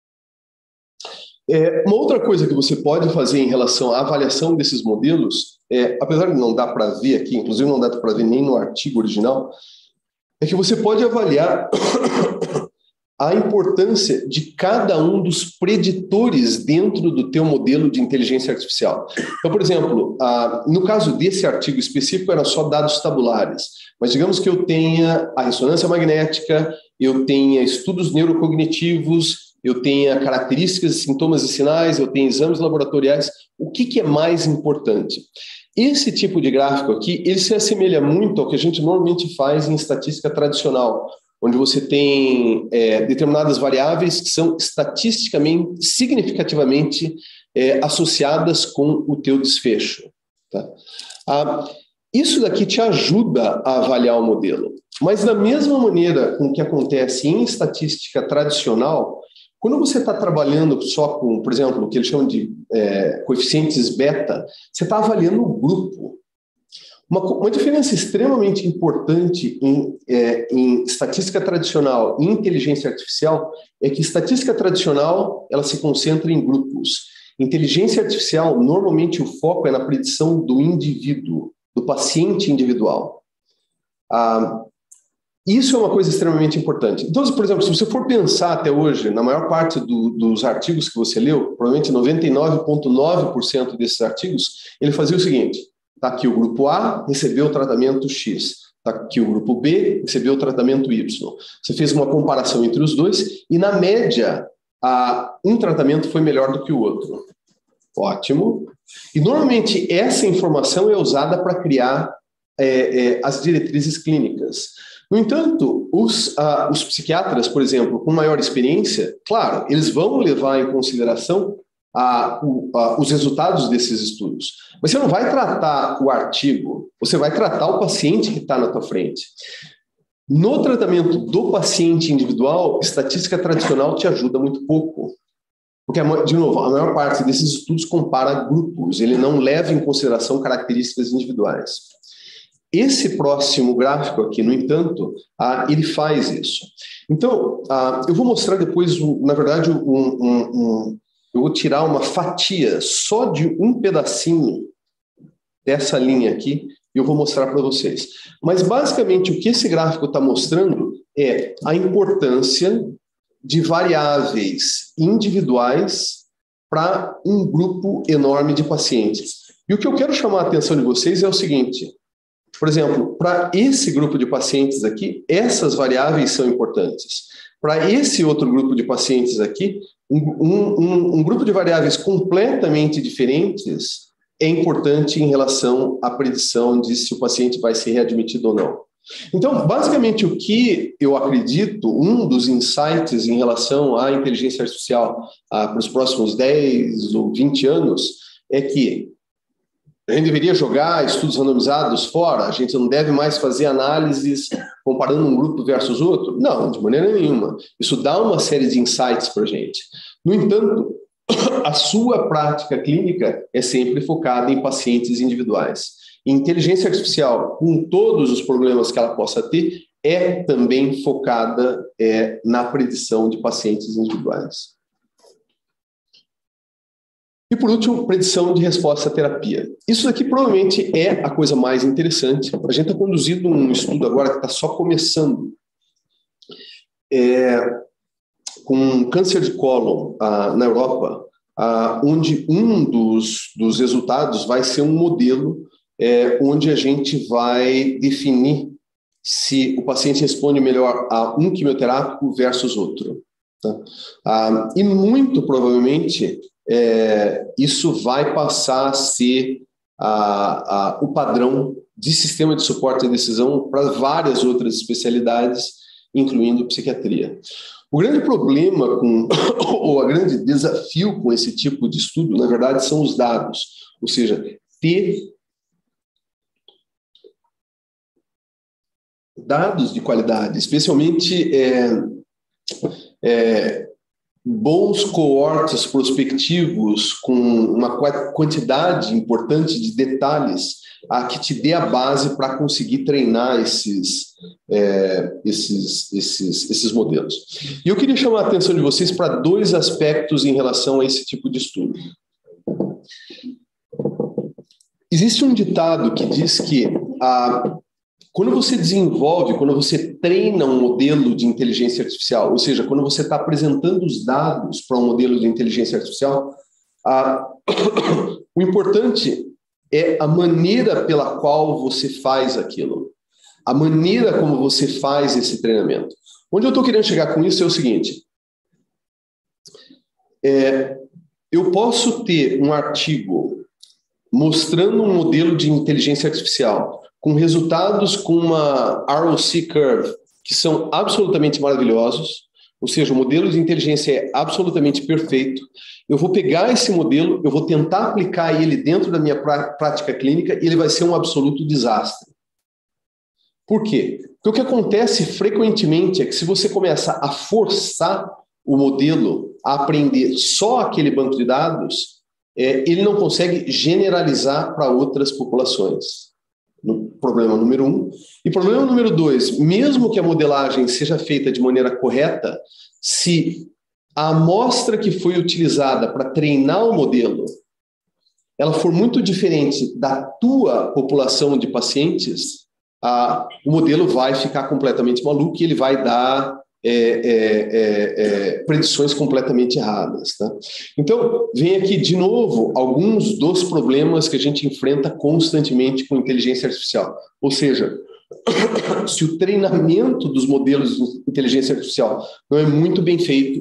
C: Uma outra coisa que você pode fazer em relação à avaliação desses modelos, apesar de não dar para ver aqui, inclusive não dá para ver nem no artigo original, é que você pode avaliar a importância de cada um dos preditores dentro do teu modelo de inteligência artificial. Então, por exemplo, no caso desse artigo específico, eram só dados tabulares, mas digamos que eu tenha a ressonância magnética, eu tenha estudos neurocognitivos, eu tenha características, sintomas e sinais, eu tenho exames laboratoriais. O que é mais importante? Esse tipo de gráfico aqui, ele se assemelha muito ao que a gente normalmente faz em estatística tradicional, onde você tem determinadas variáveis que são estatisticamente, significativamente associadas com o teu desfecho. Tá? Isso daqui te ajuda a avaliar o modelo, mas da mesma maneira com que acontece em estatística tradicional, quando você está trabalhando só com, por exemplo, o que eles chamam de coeficientes beta, você está avaliando o grupo. Uma diferença extremamente importante em estatística tradicional e inteligência artificial é que estatística tradicional ela se concentra em grupos. Inteligência artificial, normalmente o foco é na predição do indivíduo, do paciente individual. Isso é uma coisa extremamente importante. Então, por exemplo, se você for pensar até hoje, na maior parte dos artigos que você leu, provavelmente 99,9% desses artigos, ele fazia o seguinte: está aqui o grupo A, recebeu o tratamento X. Está aqui o grupo B, recebeu o tratamento Y. Você fez uma comparação entre os dois e, na média, um tratamento foi melhor do que o outro. Ótimo. E, normalmente, essa informação é usada para criar as diretrizes clínicas. No entanto, os psiquiatras, por exemplo, com maior experiência, claro, eles vão levar em consideração os resultados desses estudos. Mas você não vai tratar o artigo, você vai tratar o paciente que está na tua frente. No tratamento do paciente individual, estatística tradicional te ajuda muito pouco. Porque, de novo, a maior parte desses estudos compara grupos, ele não leva em consideração características individuais. Esse próximo gráfico aqui, no entanto, ele faz isso. Então, eu vou mostrar depois, na verdade, eu vou tirar uma fatia só de um pedacinho dessa linha aqui e eu vou mostrar para vocês. Mas, basicamente, o que esse gráfico está mostrando é a importância de variáveis individuais para um grupo enorme de pacientes. E o que eu quero chamar a atenção de vocês é o seguinte: por exemplo, para esse grupo de pacientes aqui, essas variáveis são importantes. Para esse outro grupo de pacientes aqui, um grupo de variáveis completamente diferentes é importante em relação à predição de se o paciente vai ser readmitido ou não. Então, basicamente, o que eu acredito, um dos insights em relação à inteligência artificial para os próximos 10 ou 20 anos é que a gente deveria jogar estudos randomizados fora? A gente não deve mais fazer análises comparando um grupo versus outro? Não, de maneira nenhuma. Isso dá uma série de insights para a gente. No entanto, a sua prática clínica é sempre focada em pacientes individuais. E inteligência artificial, com todos os problemas que ela possa ter, é também focada na predição de pacientes individuais. E, por último, predição de resposta à terapia. Isso aqui provavelmente é a coisa mais interessante. A gente está conduzindo um estudo agora que está só começando, com câncer de cólon na Europa, onde um dos resultados vai ser um modelo onde a gente vai definir se o paciente responde melhor a um quimioterápico versus outro. Tá? E muito provavelmente isso vai passar a ser o padrão de sistema de suporte à decisão para várias outras especialidades, incluindo psiquiatria. O grande problema ou o grande desafio com esse tipo de estudo, na verdade, são os dados. Ou seja, ter dados de qualidade, especialmente bons coortes prospectivos com uma quantidade importante de detalhes que te dê a base para conseguir treinar esses modelos. E eu queria chamar a atenção de vocês para 2 aspectos em relação a esse tipo de estudo. Existe um ditado que diz que quando você treina um modelo de inteligência artificial, ou seja, quando você está apresentando os dados para um modelo de inteligência artificial, o importante é a maneira pela qual você faz aquilo, a maneira como você faz esse treinamento. Onde eu estou querendo chegar com isso é o seguinte: eu posso ter um artigo mostrando um modelo de inteligência artificial com resultados com uma ROC curve que são absolutamente maravilhosos, ou seja, o modelo de inteligência é absolutamente perfeito. Eu vou pegar esse modelo, eu vou tentar aplicar ele dentro da minha prática clínica e ele vai ser um absoluto desastre. Por quê? Porque o que acontece frequentemente é que se você começa a forçar o modelo a aprender só aquele banco de dados, ele não consegue generalizar para outras populações. Problema número 1. E problema número 2, mesmo que a modelagem seja feita de maneira correta, se a amostra que foi utilizada para treinar o modelo, ela for muito diferente da tua população de pacientes, o modelo vai ficar completamente maluco e ele vai dar predições completamente erradas. Tá? Então, vem aqui de novo alguns dos problemas que a gente enfrenta constantemente com inteligência artificial. Ou seja, se o treinamento dos modelos de inteligência artificial não é muito bem feito,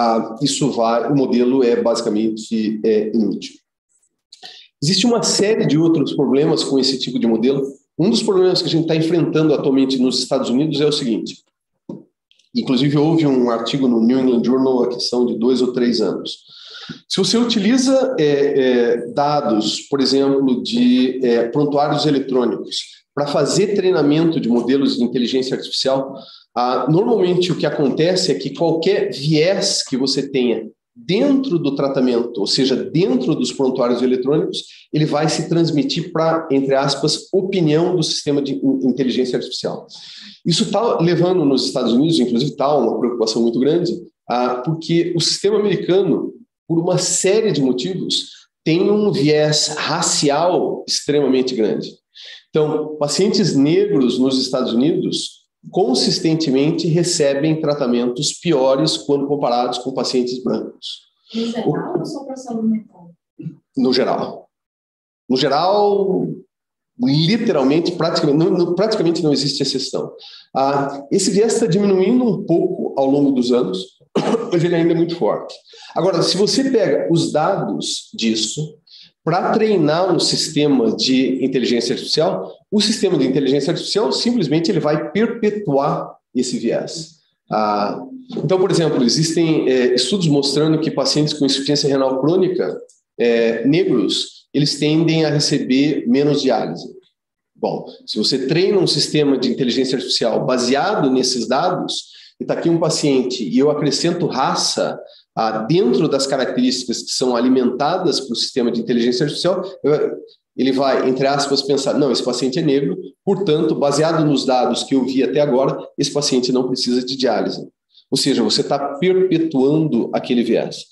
C: o modelo é basicamente inútil. Existe uma série de outros problemas com esse tipo de modelo. Um dos problemas que a gente está enfrentando atualmente nos Estados Unidos é o seguinte. Inclusive, houve um artigo no New England Journal, a questão de 2 ou 3 anos. Se você utiliza dados, por exemplo, de prontuários eletrônicos para fazer treinamento de modelos de inteligência artificial, normalmente o que acontece é que qualquer viés que você tenha dentro do tratamento, ou seja, dentro dos prontuários eletrônicos, ele vai se transmitir para, entre aspas, opinião do sistema de inteligência artificial. Isso está levando nos Estados Unidos, inclusive, uma preocupação muito grande, porque o sistema americano, por uma série de motivos, tem um viés racial extremamente grande. Então, pacientes negros nos Estados Unidos consistentemente recebem tratamentos piores quando comparados com pacientes brancos.
A: No geral ou só para saúde mental?
C: No geral. No geral, literalmente, praticamente não existe exceção. Esse viés está diminuindo um pouco ao longo dos anos, mas ele ainda é muito forte. Agora, se você pega os dados disso para treinar um sistema de inteligência artificial, o sistema de inteligência artificial simplesmente ele vai perpetuar esse viés. Então, por exemplo, existem estudos mostrando que pacientes com insuficiência renal crônica negros, eles tendem a receber menos diálise. Bom, se você treina um sistema de inteligência artificial baseado nesses dados, e está aqui um paciente e eu acrescento raça dentro das características que são alimentadas para o sistema de inteligência artificial, ele vai, entre aspas, pensar, não, esse paciente é negro, portanto, baseado nos dados que eu vi até agora, esse paciente não precisa de diálise. Ou seja, você está perpetuando aquele viés.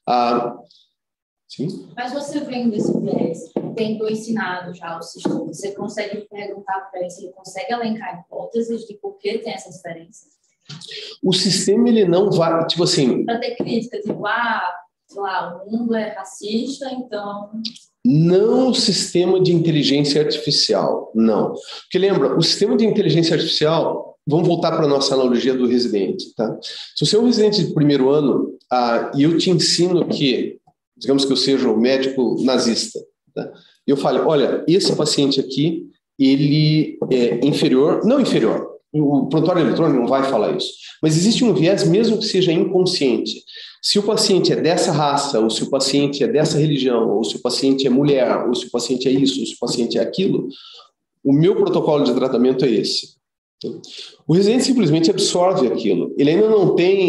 C: Sim?
A: Mas você vendo esse viés, tendo ensinado já o sistema, você consegue perguntar para ele se ele consegue elencar hipóteses de por que tem essa diferença?
C: O sistema, ele não vai, tipo assim...
A: Para ter crítica, tipo, sei lá, o mundo é racista, então...
C: Não o sistema de inteligência artificial, não. Porque lembra, o sistema de inteligência artificial, vamos voltar para a nossa analogia do residente, tá? Se você é um residente de primeiro ano, e eu te ensino que, digamos que eu seja um médico nazista, tá? Eu falo, olha, esse paciente aqui, ele é inferior, não inferior, o prontuário eletrônico não vai falar isso, mas existe um viés mesmo que seja inconsciente. Se o paciente é dessa raça, ou se o paciente é dessa religião, ou se o paciente é mulher, ou se o paciente é isso, ou se o paciente é aquilo, o meu protocolo de tratamento é esse. O residente simplesmente absorve aquilo. Ele ainda não tem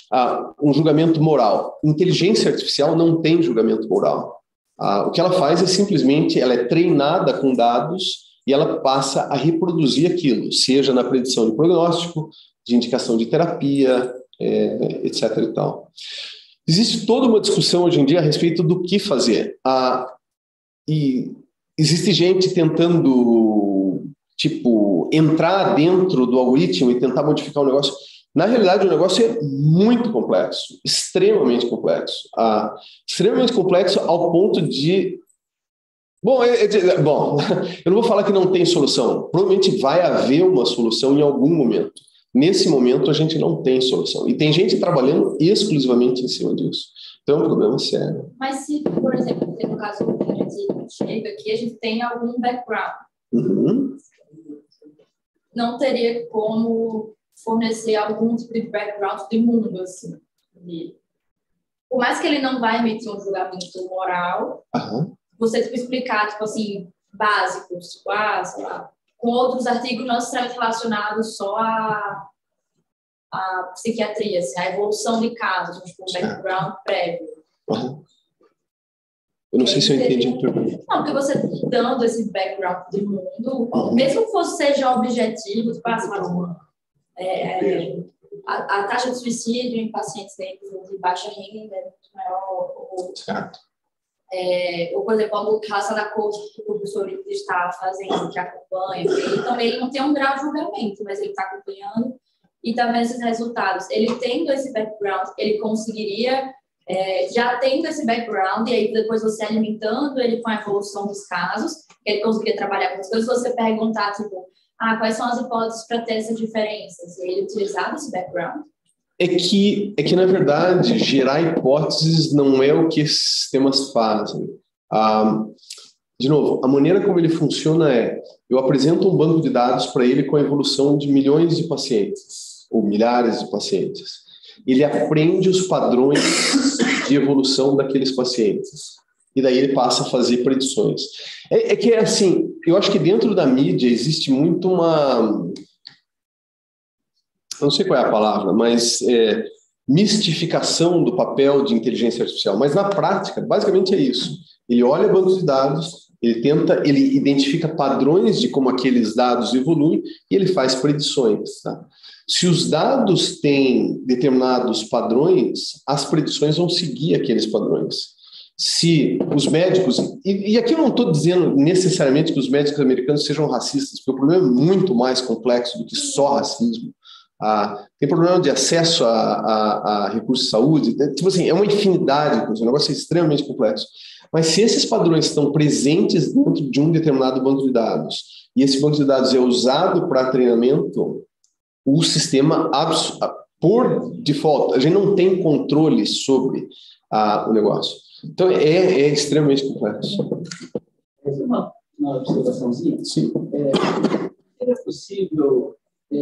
C: um julgamento moral. Inteligência artificial não tem julgamento moral. O que ela faz é simplesmente, ela é treinada com dados e ela passa a reproduzir aquilo, seja na predição de prognóstico, de indicação de terapia, etc. e tal. Existe toda uma discussão hoje em dia a respeito do que fazer. E existe gente tentando, entrar dentro do algoritmo e tentar modificar o negócio. Na realidade, o negócio é muito complexo, extremamente complexo. Extremamente complexo ao ponto de... Bom, eu não vou falar que não tem solução. Provavelmente vai haver uma solução em algum momento. Nesse momento, a gente não tem solução. E tem gente trabalhando exclusivamente em cima disso. Então, é um problema sério.
D: Mas se, por exemplo, no caso que a gente chega aqui, a gente tem algum background.
C: Uhum.
D: Não teria como fornecer algum tipo de background de mundo, assim. Por mais que ele não vai emitir um julgamento moral, você explicar, assim, básicos, sei lá, com outros artigos não necessariamente relacionados só à psiquiatria, assim, à evolução de casos, um background prévio.
C: Eu não sei se eu entendi a pergunta.
D: Não, porque você dando esse background de mundo, mesmo que seja objetivo, a taxa de suicídio em pacientes de baixa renda é muito maior.
C: Certo.
D: Ou, por exemplo, quando o caso da coach que o professor está fazendo, que acompanha, ele não tem um grau de julgamento, mas ele está acompanhando e está vendo esses resultados. Ele tendo esse background, ele conseguiria, já tendo esse background, e aí depois você alimentando ele com a evolução dos casos, ele conseguiria trabalhar com as coisas, você perguntar, quais são as hipóteses para ter essas diferenças? E ele utilizava esse background?
C: É que, na verdade, gerar hipóteses não é o que esses sistemas fazem. De novo, a maneira como ele funciona eu apresento um banco de dados para ele com a evolução de milhões de pacientes, ou milhares de pacientes. Ele aprende os padrões de evolução daqueles pacientes. E daí ele passa a fazer predições. Assim, eu acho que dentro da mídia existe muito uma... Eu não sei qual é a palavra, mas mistificação do papel de inteligência artificial. Mas na prática, basicamente é isso. Ele olha bancos de dados, ele identifica padrões de como aqueles dados evoluem e ele faz predições. Tá? Se os dados têm determinados padrões, as predições vão seguir aqueles padrões. Se os médicos... E aqui eu não estou dizendo necessariamente que os médicos americanos sejam racistas, porque o problema é muito mais complexo do que só racismo. Tem problema de acesso a recursos de saúde, é uma infinidade de coisas, o negócio é extremamente complexo. Mas se esses padrões estão presentes dentro de um determinado banco de dados, e esse banco de dados é usado para treinamento, o sistema, por default, a gente não tem controle sobre o negócio. Então, é extremamente complexo.
E: Uma observaçãozinha?
C: Sim.
E: É possível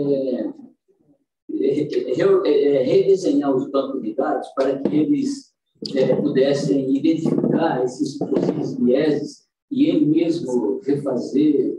E: redesenhar os bancos de dados para que eles pudessem identificar esses possíveis vieses e ele mesmo refazer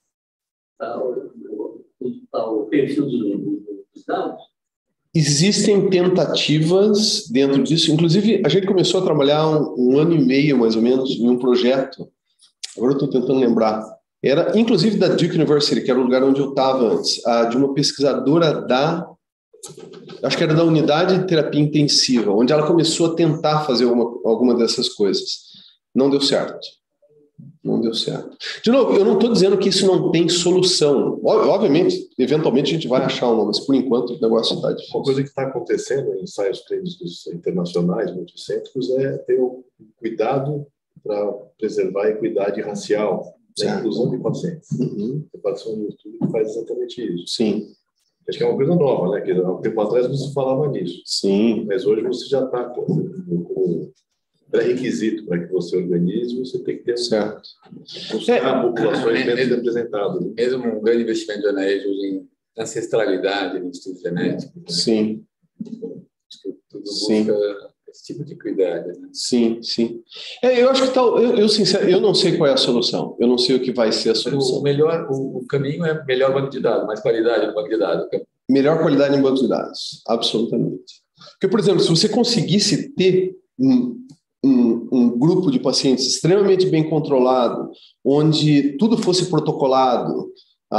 E: o perfil dos dados?
C: Existem tentativas dentro disso. Inclusive, a gente começou a trabalhar um ano e meio, mais ou menos, em um projeto. Agora eu estou tentando lembrar. Era, inclusive, da Duke University, que era o lugar onde eu estava antes, de uma pesquisadora acho que era da unidade de terapia intensiva, onde ela começou a tentar fazer alguma dessas coisas. Não deu certo. Não deu certo. De novo, eu não estou dizendo que isso não tem solução. Obviamente, eventualmente a gente vai achar uma, mas por enquanto o negócio está difícil.
F: Uma coisa que está acontecendo em ensaios clínicos internacionais, multicêntricos, é ter o cuidado para preservar a equidade racial na inclusão de pacientes. A participação no estudo que faz exatamente isso.
C: Sim.
F: Acho que é uma coisa nova, né? Que há um tempo atrás não se falava nisso.
C: Sim.
F: Mas hoje você já está com pré-requisito para que você organize, você tem que ter populações menos representadas.
B: Mesmo um grande investimento de anéis em ancestralidade no estudo genético.
C: Sim.
B: Acho que tudo busca esse tipo de cuidado. Né?
C: Sim, sim. Eu acho que eu não sei qual é a solução. Eu não sei o que vai ser a solução.
B: O caminho é melhor banco de dados, mais qualidade no banco de dados.
C: Melhor qualidade em banco de dados, absolutamente. Porque, por exemplo, se você conseguisse ter um grupo de pacientes extremamente bem controlado, onde tudo fosse protocolado,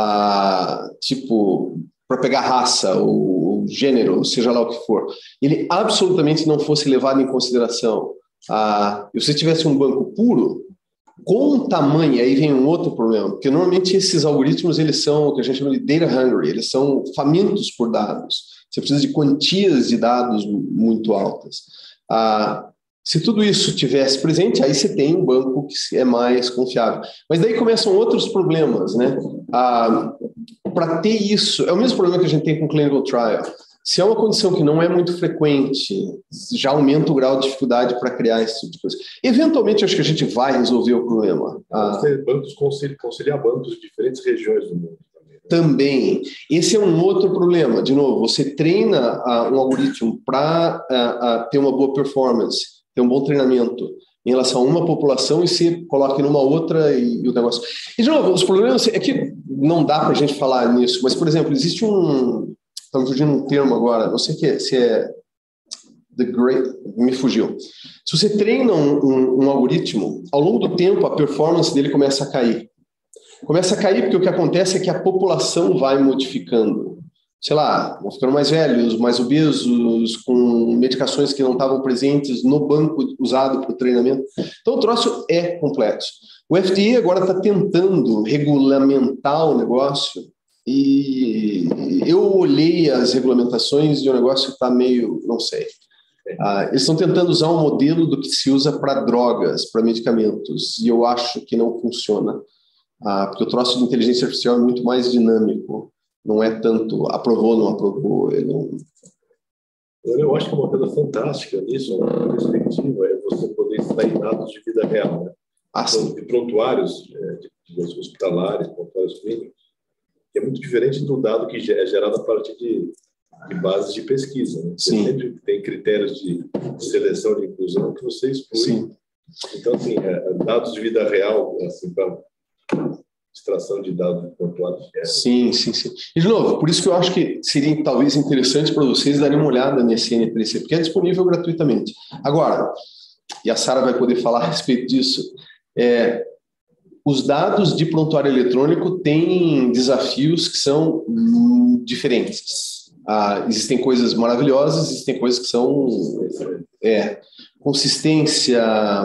C: tipo, para pegar raça ou gênero, seja lá o que for, ele absolutamente não fosse levado em consideração, e você tivesse um banco puro, com o tamanho, aí vem um outro problema, porque normalmente esses algoritmos, eles são o que a gente chama de data hungry, eles são famintos por dados. Você precisa de quantias de dados muito altas. Se tudo isso tivesse presente, aí você tem um banco que é mais confiável. Mas daí começam outros problemas, né? Para ter isso, é o mesmo problema que a gente tem com o clinical trial. Se é uma condição que não é muito frequente, já aumenta o grau de dificuldade para criar esse tipo de coisa. Eventualmente, acho que a gente vai resolver o problema.
F: Bancos conciliar bancos de diferentes regiões do mundo.
C: Também. Esse é um outro problema. De novo, você treina um algoritmo para ter uma boa performance, ter um bom treinamento em relação a uma população e se coloca numa outra e o negócio. E, de novo, os problemas é que não dá para a gente falar nisso, mas, por exemplo, existe está me fugindo um termo agora, não sei se é the great, me fugiu. Se você treina um algoritmo, ao longo do tempo a performance dele começa a cair. Começa a cair porque o que acontece é que a população vai modificando. Sei lá, vão ficando mais velhos, mais obesos, com medicações que não estavam presentes no banco usado para o treinamento. Então o troço é complexo. O FDA agora está tentando regulamentar o negócio. E eu olhei as regulamentações e o negócio está meio, não sei. Eles estão tentando usar um modelo do que se usa para drogas, para medicamentos, e eu acho que não funciona. Porque o troço de inteligência artificial é muito mais dinâmico. Não é tanto aprovou, não aprovou.
F: Eu acho que uma coisa fantástica nisso, uma perspectiva, é você poder extrair dados de vida real. Né? Então, de prontuários de hospitalares, prontuários clínicos, que é muito diferente do dado que é gerado a partir de bases de pesquisa. Né? Você sempre tem critérios de seleção, de inclusão que você exclui. Sim. Então, assim, dados de vida real, assim, para extração de dados de prontuários.
C: Sim. E, de novo, por isso que eu acho que seria talvez interessante para vocês darem uma olhada nesse N3C, porque é disponível gratuitamente. Agora, e a Sara vai poder falar a respeito disso, os dados de prontuário eletrônico têm desafios que são diferentes. Existem coisas maravilhosas, existem coisas que são consistência,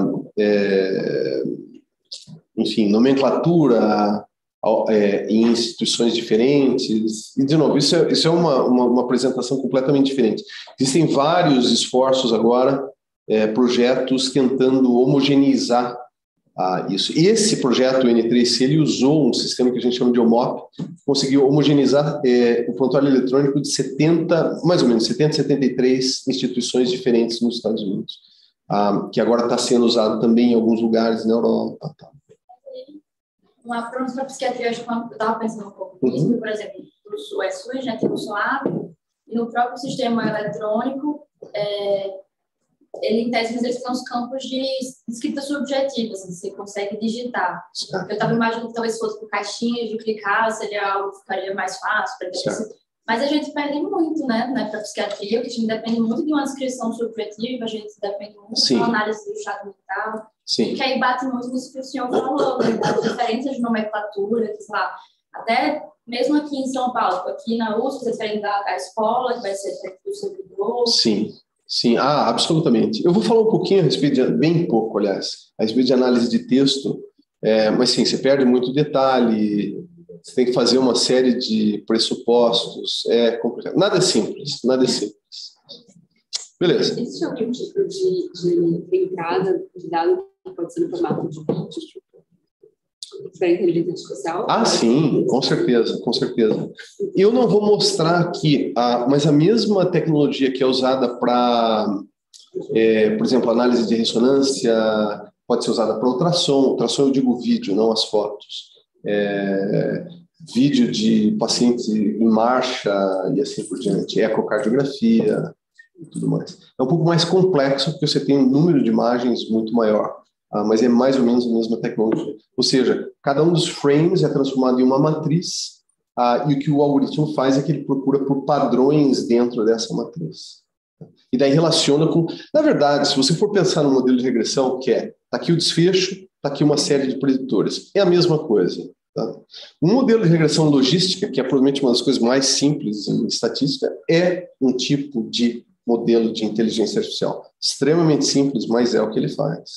C: enfim, nomenclatura em instituições diferentes. E, de novo, isso é uma apresentação completamente diferente. Existem vários esforços agora, projetos tentando homogeneizar isso. Esse projeto, o N3C, ele usou um sistema que a gente chama de OMOP, conseguiu homogeneizar o prontuário eletrônico de 70, mais ou menos, 73 instituições diferentes nos Estados Unidos, que agora está sendo usado também em alguns lugares na Europa.
D: Uma pergunta para a psiquiatria, acho que eu estava pensando um pouco nisso, por exemplo, o SUS, né, tem o SOAP, e no próprio sistema eletrônico, ele, em tese, eles têm os campos de escrita subjetiva, assim, você consegue digitar. Eu estava imaginando que talvez fosse por caixinhas de clicar, seria algo que ficaria mais fácil para mas a gente perde muito, né, para a psiquiatria, porque a gente depende muito de uma descrição subjetiva, a gente depende muito de uma análise do estado mental, que aí bate muito nisso que o senhor falou, né, das diferenças de nomenclatura, que, sei lá, até mesmo aqui em São Paulo, aqui na USP, você tem da escola, que vai ser feito do servidor.
C: Sim, absolutamente. Eu vou falar um pouquinho a respeito bem pouco, aliás, a respeito de análise de texto, mas sim, você perde muito detalhe, você tem que fazer uma série de pressupostos, é complicado. Nada é simples. Beleza.
A: Existe algum tipo de entrada de dado que pode ser no formato de vídeo para inteligência artificial?
C: Sim, com certeza. Eu não vou mostrar aqui, mas a mesma tecnologia que é usada para, por exemplo, análise de ressonância, pode ser usada para ultrassom eu digo vídeo, não as fotos. Vídeo de paciente em marcha e assim por diante, ecocardiografia e tudo mais. É um pouco mais complexo porque você tem um número de imagens muito maior, mas é mais ou menos a mesma tecnologia. Ou seja, cada um dos frames é transformado em uma matriz e o que o algoritmo faz é que ele procura por padrões dentro dessa matriz. e daí relaciona com... Na verdade, se você for pensar no modelo de regressão, que é, está aqui o desfecho, está aqui uma série de preditores. É a mesma coisa. Tá? Um modelo de regressão logística, que é provavelmente uma das coisas mais simples em estatística, é um tipo de modelo de inteligência artificial. Extremamente simples, mas é o que ele faz.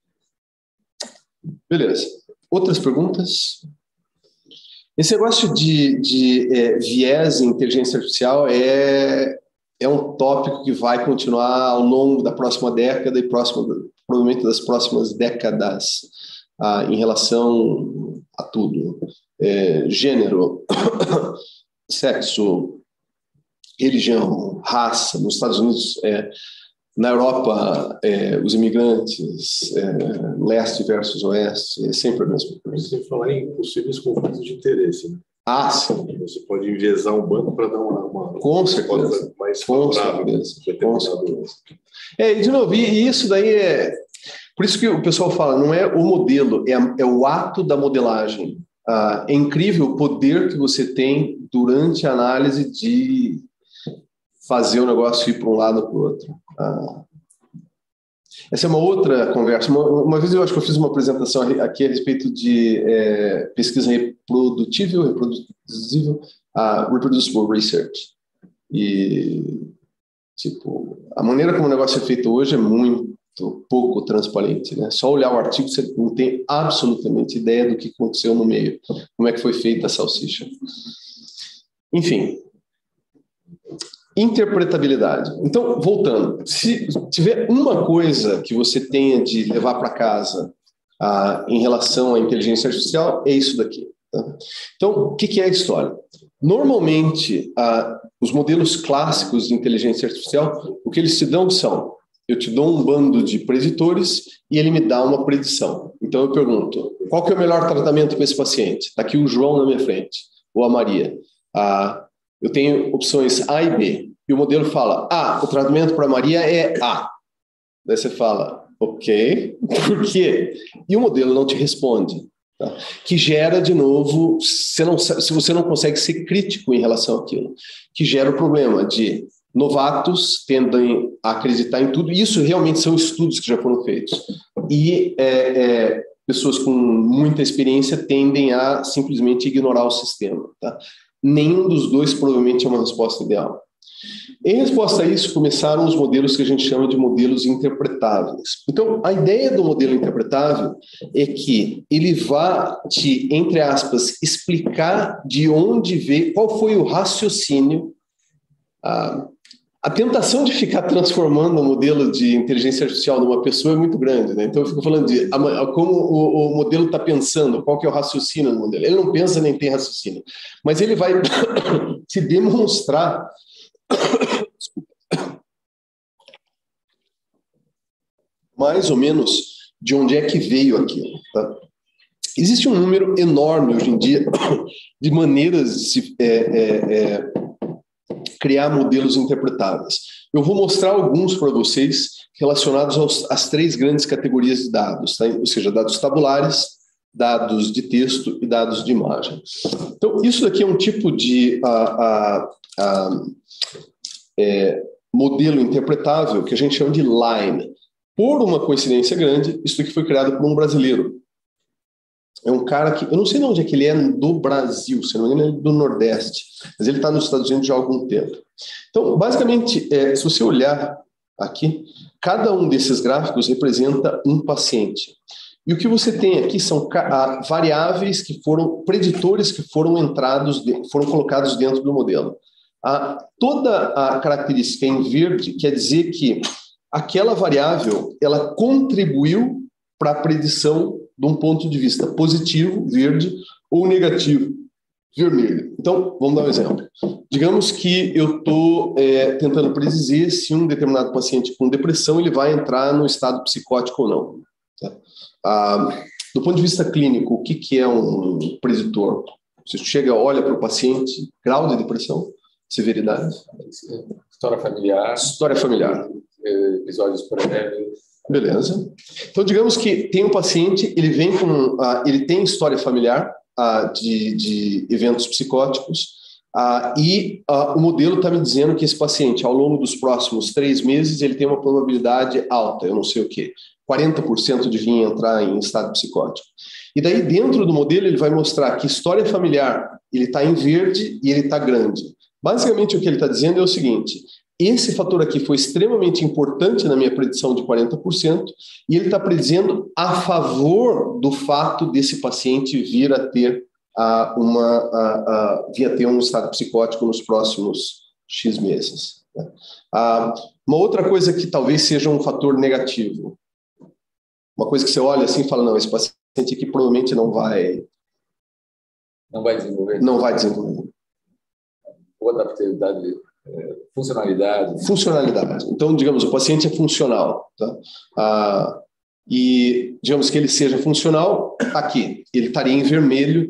C: Beleza. Outras perguntas? Esse negócio de viés em inteligência artificial é um tópico que vai continuar ao longo da próxima década e provavelmente das próximas décadas em relação a tudo. Gênero, sexo, religião, raça. Nos Estados Unidos, na Europa, os imigrantes, leste versus oeste, é sempre a mesma coisa.
F: Você falar em possíveis conflitos de interesse, né?
C: Sim.
F: Você pode enviesar um banco para dar uma
C: com certeza,
F: mais
C: favorável. Com certeza. E de novo, e isso daí por isso que o pessoal fala, não é o modelo, é o ato da modelagem. É incrível o poder que você tem durante a análise de fazer o negócio ir para um lado ou para o outro. Essa é uma outra conversa. Uma vez eu acho que eu fiz uma apresentação aqui a respeito de pesquisa reprodutível, reproducible research. E, a maneira como o negócio é feito hoje é muito pouco transparente, né? Só olhar o artigo, você não tem absolutamente ideia do que aconteceu no meio, como é que foi feita a salsicha. Enfim. Interpretabilidade. Então, voltando, se tiver uma coisa que você tenha de levar para casa em relação à inteligência artificial, é isso daqui. Tá? Então, o que é a história? Normalmente, os modelos clássicos de inteligência artificial, o que eles te dão são, eu te dou um bando de preditores e ele me dá uma predição. Então, eu pergunto, qual que é o melhor tratamento para esse paciente? Está aqui o João na minha frente, ou a Maria. Eu tenho opções A e B. E o modelo fala, o tratamento para Maria é A. Daí você fala, ok, por quê? E o modelo não te responde. Tá? Que gera, de novo, se você não consegue ser crítico em relação àquilo, que gera o problema de novatos tendem a acreditar em tudo. E isso realmente são estudos que já foram feitos. E pessoas com muita experiência tendem a simplesmente ignorar o sistema. Tá? Nenhum dos dois provavelmente é uma resposta ideal. Em resposta a isso, começaram os modelos que a gente chama de modelos interpretáveis. Então, a ideia do modelo interpretável é que ele vá te, entre aspas, explicar de onde veio, qual foi o raciocínio. A tentação de ficar transformando o modelo de inteligência artificial numa pessoa é muito grande, né? Então eu fico falando de como o modelo está pensando, qual que é o raciocínio do modelo. Ele não pensa nem tem raciocínio, mas ele vai te demonstrar mais ou menos de onde é que veio aquilo. Tá? Existe um número enorme hoje em dia de maneiras de se criar modelos interpretáveis. Eu vou mostrar alguns para vocês relacionados às três grandes categorias de dados, tá? Ou seja, dados tabulares, dados de texto e dados de imagem. Então, isso daqui é um tipo de modelo interpretável que a gente chama de line. Por uma coincidência grande, isso daqui foi criado por um brasileiro. É um cara que, eu não sei de onde é que ele é do Brasil, se não me engano, ele é do Nordeste, mas ele está nos Estados Unidos já há algum tempo. Então, basicamente, se você olhar aqui, cada um desses gráficos representa um paciente. E o que você tem aqui são variáveis que foram, preditores que foram colocados dentro do modelo. Toda a característica em verde quer dizer que aquela variável, ela contribuiu para a predição de um ponto de vista positivo, verde, ou negativo, vermelho. Então, vamos dar um exemplo. Digamos que eu estou tentando predizer se um determinado paciente com depressão ele vai entrar no estado psicótico ou não. Tá? Do ponto de vista clínico, o que é um preditor? Você chega, olha para o paciente, grau de depressão, severidade.
B: História familiar.
C: História familiar.
B: Episódios prévios.
C: Beleza. Então, digamos que tem um paciente, ele vem ele tem história familiar de eventos psicóticos, O modelo está me dizendo que esse paciente, ao longo dos próximos 3 meses, ele tem uma probabilidade alta, eu não sei o quê, 40% de vir entrar em estado psicótico. E daí, dentro do modelo, ele vai mostrar que história familiar, ele está em verde e ele está grande. Basicamente, o que ele está dizendo é o seguinte: esse fator aqui foi extremamente importante na minha predição de 40%, e ele está predizendo a favor do fato desse paciente vir a ter um estado psicótico nos próximos X meses. Uma outra coisa que talvez seja um fator negativo, uma coisa que você olha assim e fala, não, esse paciente aqui provavelmente não vai desenvolver. Não vai desenvolver.
B: Ou adaptabilidade, funcionalidade.
C: Funcionalidade. Então, digamos, o paciente é funcional, tá? E digamos que ele seja funcional, aqui, ele estaria em vermelho,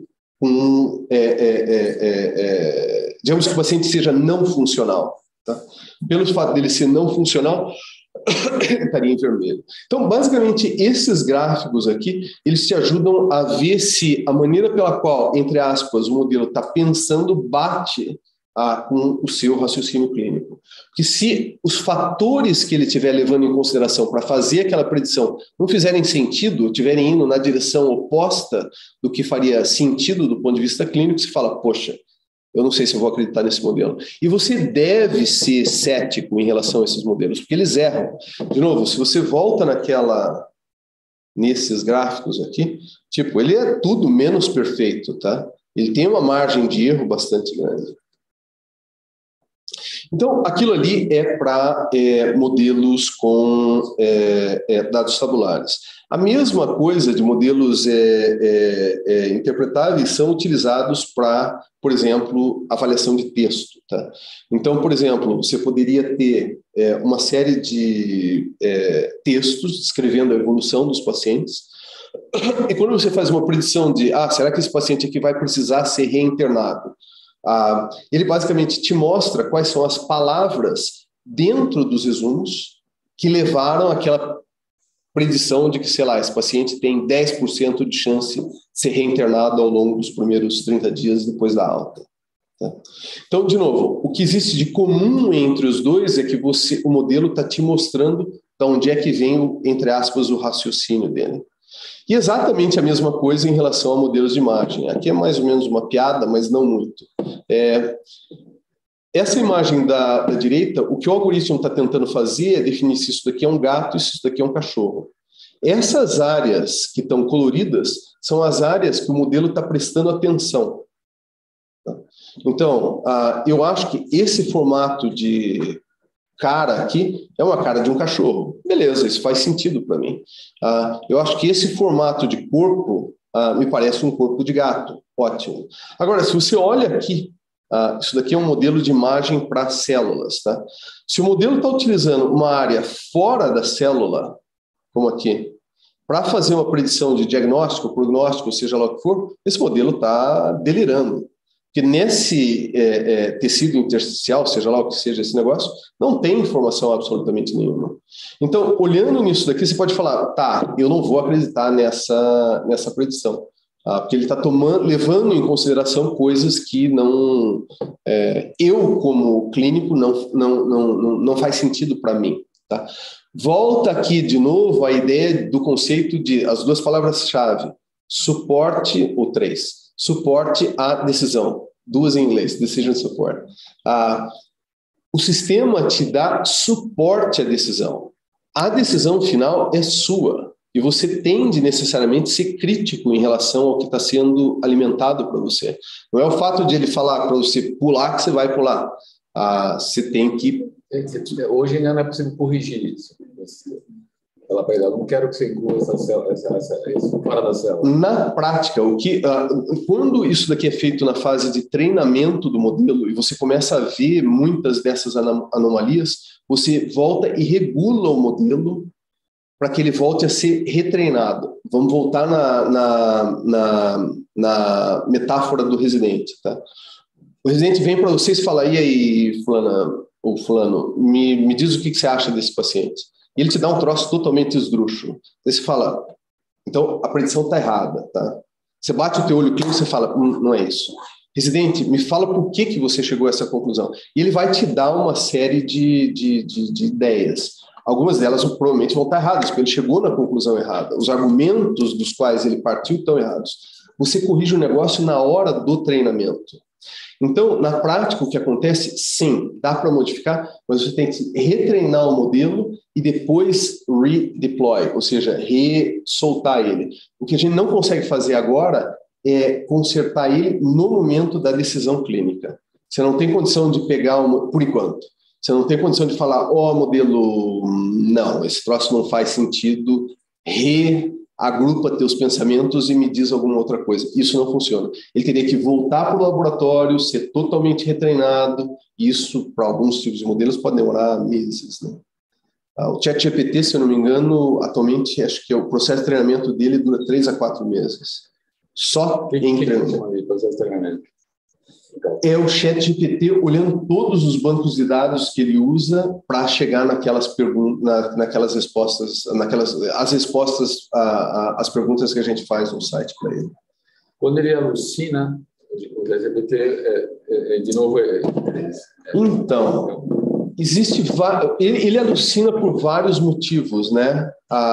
C: digamos que o paciente seja não funcional, tá? Pelo fato dele ser não funcional, estaria em vermelho. Então, basicamente, esses gráficos aqui, eles te ajudam a ver se a maneira pela qual, entre aspas, o modelo está pensando bate com o seu raciocínio clínico. Porque se os fatores que ele estiver levando em consideração para fazer aquela predição não fizerem sentido, estiverem indo na direção oposta do que faria sentido do ponto de vista clínico, você fala, poxa, eu não sei se eu vou acreditar nesse modelo. E você deve ser cético em relação a esses modelos, porque eles erram. De novo, se você volta nesses gráficos aqui, tipo, ele é tudo menos perfeito, tá? Ele tem uma margem de erro bastante grande. Então, aquilo ali é para modelos com dados tabulares. A mesma coisa de modelos interpretáveis são utilizados para, por exemplo, avaliação de texto. Tá? Então, por exemplo, você poderia ter uma série de textos descrevendo a evolução dos pacientes, e quando você faz uma predição de, será que esse paciente aqui vai precisar ser reinternado? Ele basicamente te mostra quais são as palavras dentro dos resumos que levaram àquela predição de que, sei lá, esse paciente tem 10% de chance de ser reinternado ao longo dos primeiros 30 dias depois da alta. Tá? Então, de novo, o que existe de comum entre os dois é que o modelo está te mostrando de onde é que vem, entre aspas, o raciocínio dele. E exatamente a mesma coisa em relação a modelos de imagem. Aqui é mais ou menos uma piada, mas não muito. Essa imagem da direita, o que o algoritmo está tentando fazer é definir se isso daqui é um gato e se isso daqui é um cachorro. Essas áreas que estão coloridas são as áreas que o modelo está prestando atenção. Então, eu acho que esse formato de cara aqui é uma cara de um cachorro. Beleza, isso faz sentido para mim. Eu acho que esse formato de corpo me parece um corpo de gato. Ótimo. Agora, se você olha aqui, isso daqui é um modelo de imagem para células. Tá? Se o modelo está utilizando uma área fora da célula, como aqui, para fazer uma predição de diagnóstico, prognóstico, seja lá o que for, esse modelo está delirando. Porque nesse tecido intersticial, seja lá o que seja esse negócio, não tem informação absolutamente nenhuma. Então, olhando nisso daqui, você pode falar, tá, eu não vou acreditar nessa predição. Porque ele está levando em consideração coisas que não... eu, como clínico, não faz sentido para mim. Tá? Volta aqui de novo a ideia do conceito de as duas palavras-chave, suporte, ou 3. Suporte à decisão. 2 em inglês, decision support. O sistema te dá suporte à decisão. A decisão final é sua. E você tem de necessariamente ser crítico em relação ao que está sendo alimentado para você. Não é o fato de ele falar para você pular que você vai pular. Você tem que...
B: Hoje ainda não é possível corrigir isso. Ela vai dar, não quero que você inclua isso fora da célula.
C: Na prática, quando isso daqui é feito na fase de treinamento do modelo e você começa a ver muitas dessas anomalias, você volta e regula o modelo para que ele volte a ser retreinado. Vamos voltar na metáfora do residente. Tá? O residente vem para vocês e fala, e aí, fulana ou fulano, me diz o que você acha desse paciente. E ele te dá um troço totalmente esdrúxulo. Aí você fala, então a predição está errada. Tá? Você bate o teu olho clínico e você fala, não é isso. residente, me fala por que você chegou a essa conclusão. E ele vai te dar uma série de ideias. Algumas delas provavelmente vão estar erradas, porque ele chegou na conclusão errada. Os argumentos dos quais ele partiu estão errados. Você corrige o negócio na hora do treinamento. Então, na prática, o que acontece, sim, dá para modificar, mas você tem que retreinar o modelo e depois redeploy, ou seja, soltar ele. O que a gente não consegue fazer agora é consertar ele no momento da decisão clínica. Você não tem condição de pegar, por enquanto, você não tem condição de falar, modelo, não, esse troço não faz sentido, agrupa teus pensamentos e me diz alguma outra coisa. Isso não funciona. Ele teria que voltar para o laboratório, ser totalmente retreinado. Isso, para alguns tipos de modelos, pode demorar meses, né? O ChatGPT, se eu não me engano, atualmente, acho que o processo de treinamento dele dura 3 a 4 meses. Só em treinamento. É o ChatGPT olhando todos os bancos de dados que ele usa para chegar naquelas respostas, as respostas às perguntas que a gente faz no site para ele.
B: Quando ele alucina, o ChatGPT, de novo,
C: Então, ele alucina por vários motivos, né?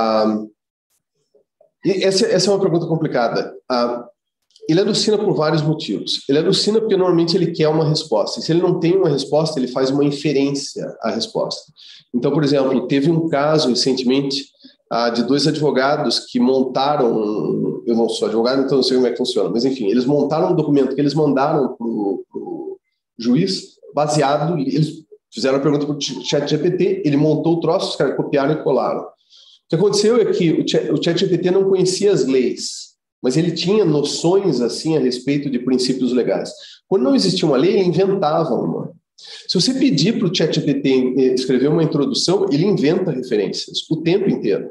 C: Essa é uma pergunta complicada. Ele alucina por vários motivos. Ele alucina porque normalmente ele quer uma resposta. E se ele não tem uma resposta, ele faz uma inferência à resposta. Então, por exemplo, teve um caso recentemente de 2 advogados que montaram... Eu não sou advogado, então não sei como é que funciona. Mas, enfim, eles montaram um documento que eles mandaram para o juiz baseado... Eles fizeram a pergunta para o ChatGPT, ele montou o troço, os caras copiaram e colaram. O que aconteceu é que o ChatGPT não conhecia as leis, mas ele tinha noções assim a respeito de princípios legais. Quando não existia uma lei, ele inventava uma. Se você pedir para o ChatGPT escrever uma introdução, ele inventa referências o tempo inteiro.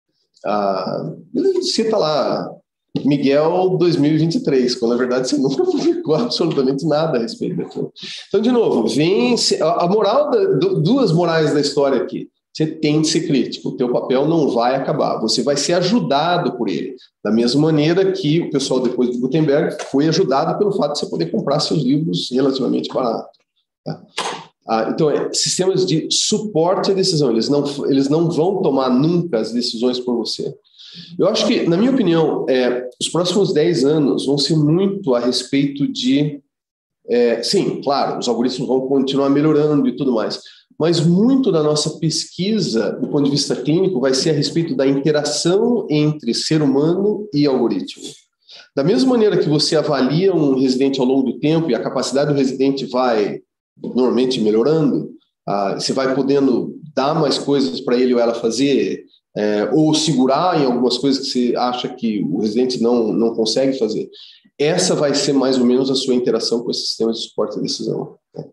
C: Ele cita lá Miguel 2023, quando na verdade você nunca publicou absolutamente nada a respeito daquilo. Então, de novo, a moral, duas morais da história aqui. Você tem de ser crítico, o teu papel não vai acabar, você vai ser ajudado por ele. Da mesma maneira que o pessoal depois de Gutenberg foi ajudado pelo fato de você poder comprar seus livros relativamente barato. Tá? Então, sistemas de suporte à decisão, eles não vão tomar nunca as decisões por você. Eu acho que, na minha opinião, os próximos 10 anos vão ser muito a respeito de... sim, claro, os algoritmos vão continuar melhorando e tudo mais, mas muito da nossa pesquisa, do ponto de vista clínico, vai ser a respeito da interação entre ser humano e algoritmo. Da mesma maneira que você avalia um residente ao longo do tempo e a capacidade do residente vai normalmente melhorando, você vai podendo dar mais coisas para ele ou ela fazer, ou segurar em algumas coisas que você acha que o residente não consegue fazer. Essa vai ser mais ou menos a sua interação com esse sistema de suporte à decisão.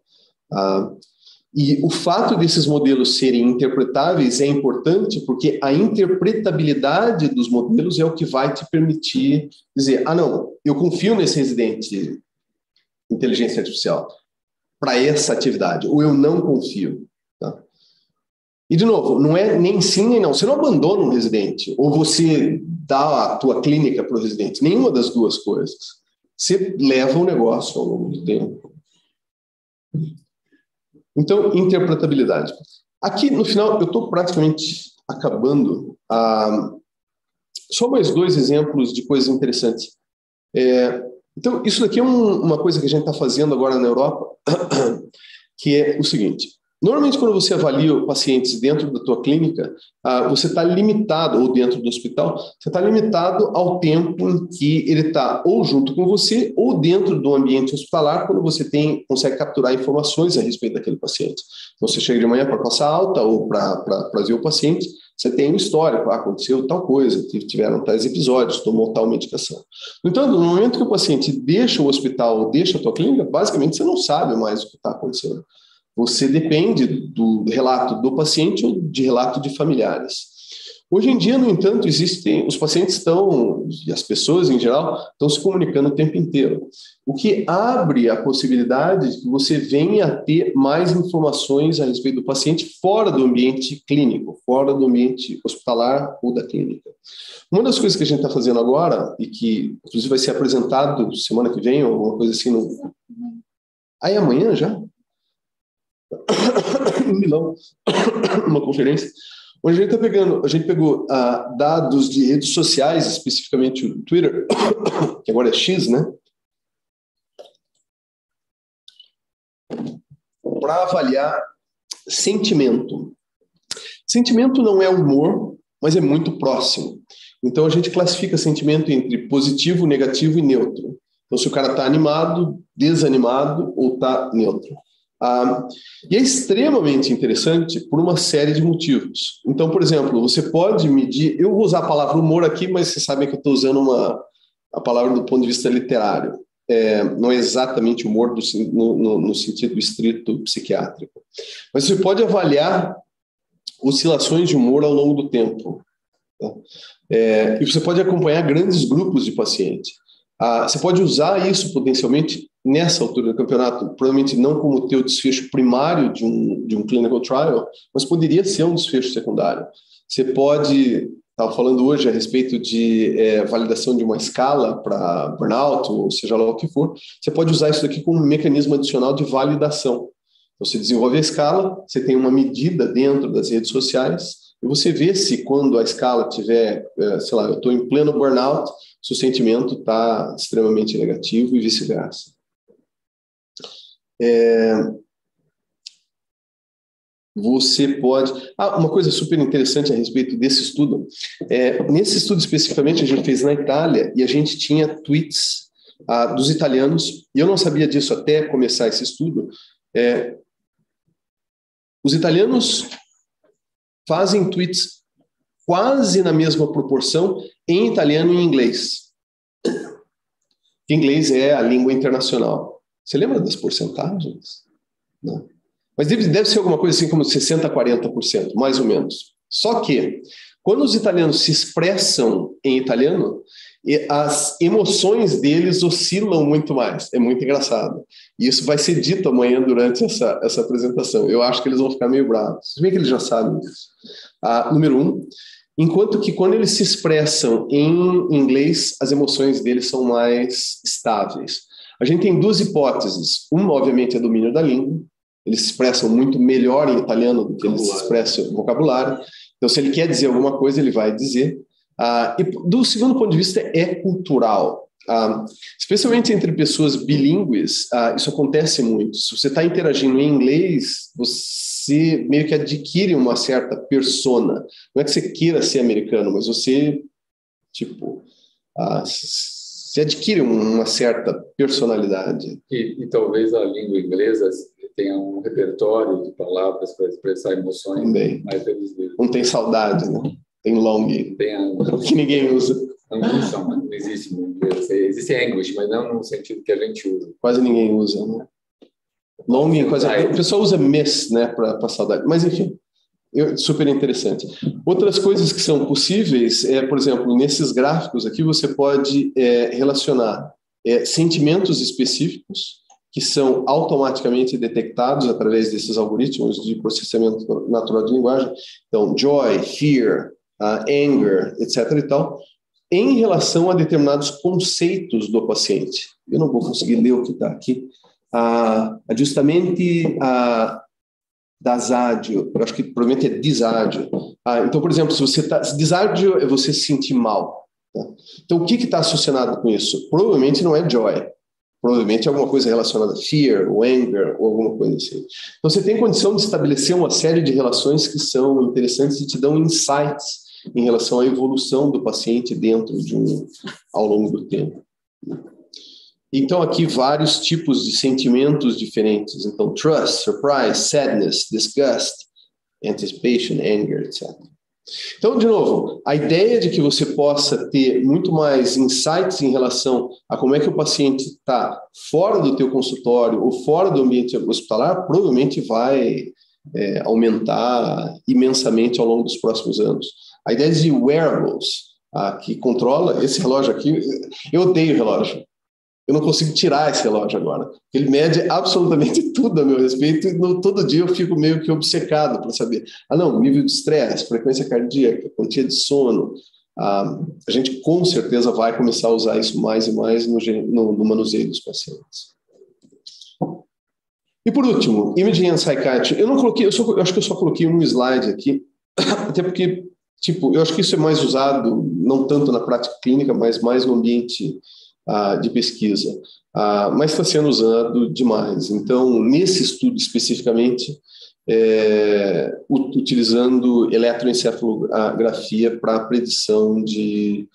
C: E o fato desses modelos serem interpretáveis é importante porque a interpretabilidade dos modelos é o que vai te permitir dizer, não, eu confio nesse residente de inteligência artificial para essa atividade, ou eu não confio. Tá? E, de novo, não é nem sim nem não. Você não abandona um residente, ou você dá a tua clínica para o residente. Nenhuma das duas coisas. Você leva o negócio ao longo do tempo. Então, interpretabilidade. Aqui, no final, eu estou praticamente acabando. Só mais 2 exemplos de coisas interessantes. Então, isso daqui é uma coisa que a gente está fazendo agora na Europa, que é o seguinte. Normalmente, quando você avalia pacientes dentro da tua clínica, você está limitado, ou dentro do hospital, você está limitado ao tempo em que ele está ou junto com você ou dentro do ambiente hospitalar, quando você consegue capturar informações a respeito daquele paciente. Então, você chega de manhã para passar alta ou para ver o paciente, você tem um histórico, aconteceu tal coisa, tiveram tais episódios, tomou tal medicação. No entanto, no momento que o paciente deixa o hospital ou deixa a tua clínica, basicamente você não sabe mais o que está acontecendo. Você depende do relato do paciente ou de relato de familiares. Hoje em dia, no entanto, os pacientes e as pessoas em geral, estão se comunicando o tempo inteiro, o que abre a possibilidade de que você venha a ter mais informações a respeito do paciente fora do ambiente clínico, fora do ambiente hospitalar ou da clínica. Uma das coisas que a gente está fazendo agora, e que inclusive vai ser apresentado semana que vem, ou alguma coisa assim, aí amanhã já? Em Milão, uma conferência, onde a gente pegou dados de redes sociais, especificamente o Twitter, que agora é X, né? Para avaliar sentimento. Sentimento não é humor, mas é muito próximo. Então, a gente classifica sentimento entre positivo, negativo e neutro. Então, se o cara está animado, desanimado ou está neutro. E é extremamente interessante por uma série de motivos. Então, por exemplo, você pode medir... Eu vou usar a palavra humor aqui, mas vocês sabem que eu estou usando a palavra do ponto de vista literário. Não é exatamente humor no sentido estrito psiquiátrico. Mas você pode avaliar oscilações de humor ao longo do tempo. Tá? E você pode acompanhar grandes grupos de pacientes. Você pode usar isso potencialmente nessa altura do campeonato, provavelmente não como teu desfecho primário de um clinical trial, mas poderia ser um desfecho secundário. Você pode, estava falando hoje a respeito de validação de uma escala para burnout, ou seja lá o que for, você pode usar isso aqui como um mecanismo adicional de validação. Então, você desenvolve a escala, você tem uma medida dentro das redes sociais, e você vê se quando a escala tiver, sei lá, eu estou em pleno burnout, se o sentimento está extremamente negativo e vice-versa. Você pode... uma coisa super interessante a respeito desse estudo. Nesse estudo especificamente a gente fez na Itália e a gente tinha tweets dos italianos, e eu não sabia disso até começar esse estudo. Os italianos fazem tweets quase na mesma proporção em italiano e em inglês. Inglês é a língua internacional. Você lembra das porcentagens? Não. Mas deve ser alguma coisa assim como 60% a 40%, mais ou menos. Só que, quando os italianos se expressam em italiano, as emoções deles oscilam muito mais. É muito engraçado. E isso vai ser dito amanhã durante essa apresentação. Eu acho que eles vão ficar meio bravos. Se bem que eles já sabem disso. Número 1. Enquanto que quando eles se expressam em inglês, as emoções deles são mais estáveis. A gente tem duas hipóteses. Uma, obviamente, é domínio da língua. Eles se expressam muito melhor em italiano do que eles se expressam em vocabulário. Então, se ele quer dizer alguma coisa, ele vai dizer. E do segundo ponto de vista, é cultural. Especialmente entre pessoas bilíngues, isso acontece muito. Se você está interagindo em inglês, você meio que adquire uma certa persona. Não é que você queira ser americano, mas você, você adquire uma certa personalidade.
B: E talvez a língua inglesa tenha um repertório de palavras para expressar emoções
C: também
B: mais reduzidas.
C: Não tem saudade, né? Tem longing, que ninguém usa.
B: Ambição, não existe no inglês. Existe anguish, mas não no sentido que a gente usa.
C: Quase ninguém usa, né? Longing, o pessoal usa miss, né, para saudade. Mas, enfim, super interessante. Outras coisas que são possíveis, por exemplo, nesses gráficos aqui, você pode relacionar sentimentos específicos que são automaticamente detectados através desses algoritmos de processamento natural de linguagem. Então, joy, fear, anger, etc. e tal, em relação a determinados conceitos do paciente. Eu não vou conseguir ler o que está aqui. Justamente daságio, eu acho que provavelmente é diságio. Então, por exemplo, se você está... Diságio é você se sentir mal. Tá? Então, o que está associado com isso? Provavelmente não é joy. Provavelmente é alguma coisa relacionada a fear, ou anger, ou alguma coisa assim. Então, você tem condição de estabelecer uma série de relações que são interessantes e te dão insights em relação à evolução do paciente dentro ao longo do tempo. Então, aqui, vários tipos de sentimentos diferentes. Então, trust, surprise, sadness, disgust, anticipation, anger, etc. Então, de novo, a ideia de que você possa ter muito mais insights em relação a como é que o paciente está fora do teu consultório ou fora do ambiente hospitalar, provavelmente vai aumentar imensamente ao longo dos próximos anos. A ideia de wearables, que controla esse relógio aqui, eu odeio relógio. Eu não consigo tirar esse relógio agora. Ele mede absolutamente tudo a meu respeito e todo dia eu fico meio que obcecado para saber. Não, nível de estresse, frequência cardíaca, quantia de sono. A gente com certeza vai começar a usar isso mais e mais no manuseio dos pacientes. E por último, Imaging and Psychiatry. Eu não coloquei, eu acho que eu só coloquei um slide aqui, até porque, eu acho que isso é mais usado, não tanto na prática clínica, mas mais no ambiente de pesquisa. Mas está sendo usado demais. Então, nesse estudo especificamente, utilizando eletroencefalografia para predição de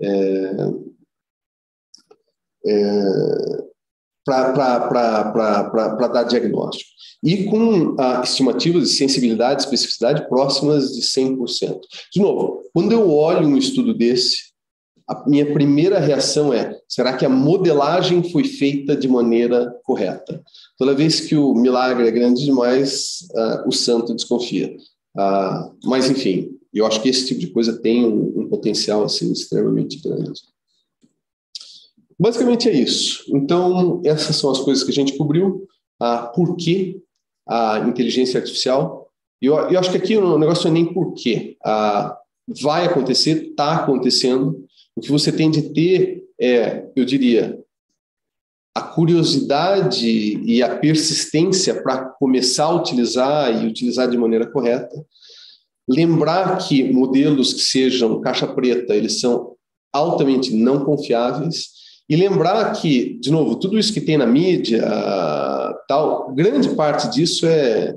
C: para dar diagnóstico. E com estimativas de sensibilidade e especificidade próximas de 100%. De novo, quando eu olho um estudo desse, a minha primeira reação é, será que a modelagem foi feita de maneira correta? Toda vez que o milagre é grande demais, o santo desconfia. Mas, enfim, eu acho que esse tipo de coisa tem um potencial assim, extremamente grande. Basicamente é isso. Então, essas são as coisas que a gente cobriu. Por que a inteligência artificial? E eu acho que aqui o negócio não é nem por quê. Vai acontecer, está acontecendo. O que você tem de ter eu diria, a curiosidade e a persistência para começar a utilizar e utilizar de maneira correta. Lembrar que modelos que sejam caixa preta, eles são altamente não confiáveis. E lembrar que, de novo, tudo isso que tem na mídia, grande parte disso é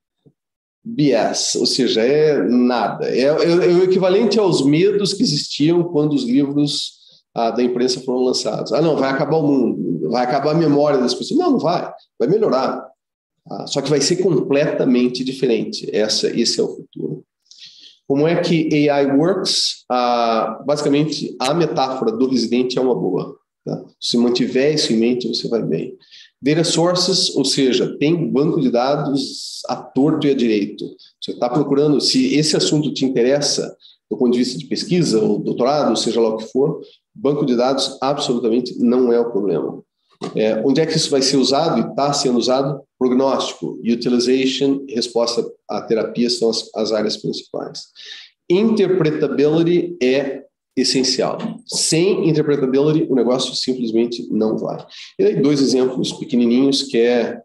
C: BS, ou seja, é nada. É o equivalente aos medos que existiam quando os livros da imprensa foram lançados. Não, vai acabar o mundo, vai acabar a memória das pessoas. Não vai melhorar. Só que vai ser completamente diferente. Esse é o futuro. Como é que AI works? Basicamente, a metáfora do residente é uma boa. Tá? Se mantiver isso em mente, você vai bem. Data sources, ou seja, tem banco de dados à torto e à direito. Você está procurando, se esse assunto te interessa, do ponto de vista de pesquisa, ou doutorado, ou seja lá o que for, banco de dados absolutamente não é o problema. Onde é que isso vai ser usado e está sendo usado? Prognóstico, utilization, resposta à terapia são as áreas principais. Interpretability é essencial. Sem interpretability, o negócio simplesmente não vai. E aí, 2 exemplos pequenininhos, que é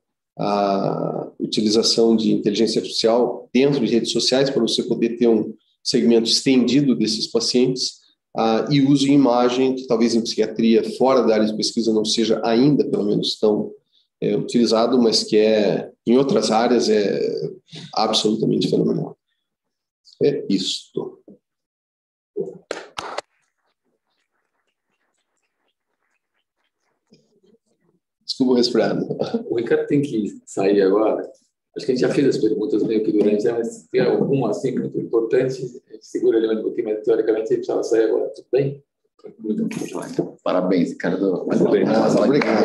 C: a utilização de inteligência artificial dentro de redes sociais, para você poder ter um segmento estendido desses pacientes, e uso em imagem, que talvez em psiquiatria, fora da área de pesquisa, não seja ainda, pelo menos, tão utilizado, mas que em outras áreas é absolutamente fenomenal. É isto. Desculpa o resfriado.
B: O Ricardo tem que sair agora. Acho que a gente já fez as perguntas meio que durante, mas se tem alguma assim muito importante, a gente segura ele um pouquinho, mas teoricamente a gente precisava sair agora. Tudo bem? Então, parabéns, Ricardo.
C: Muito bem. Obrigado.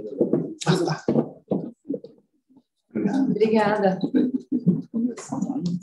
A: Obrigada.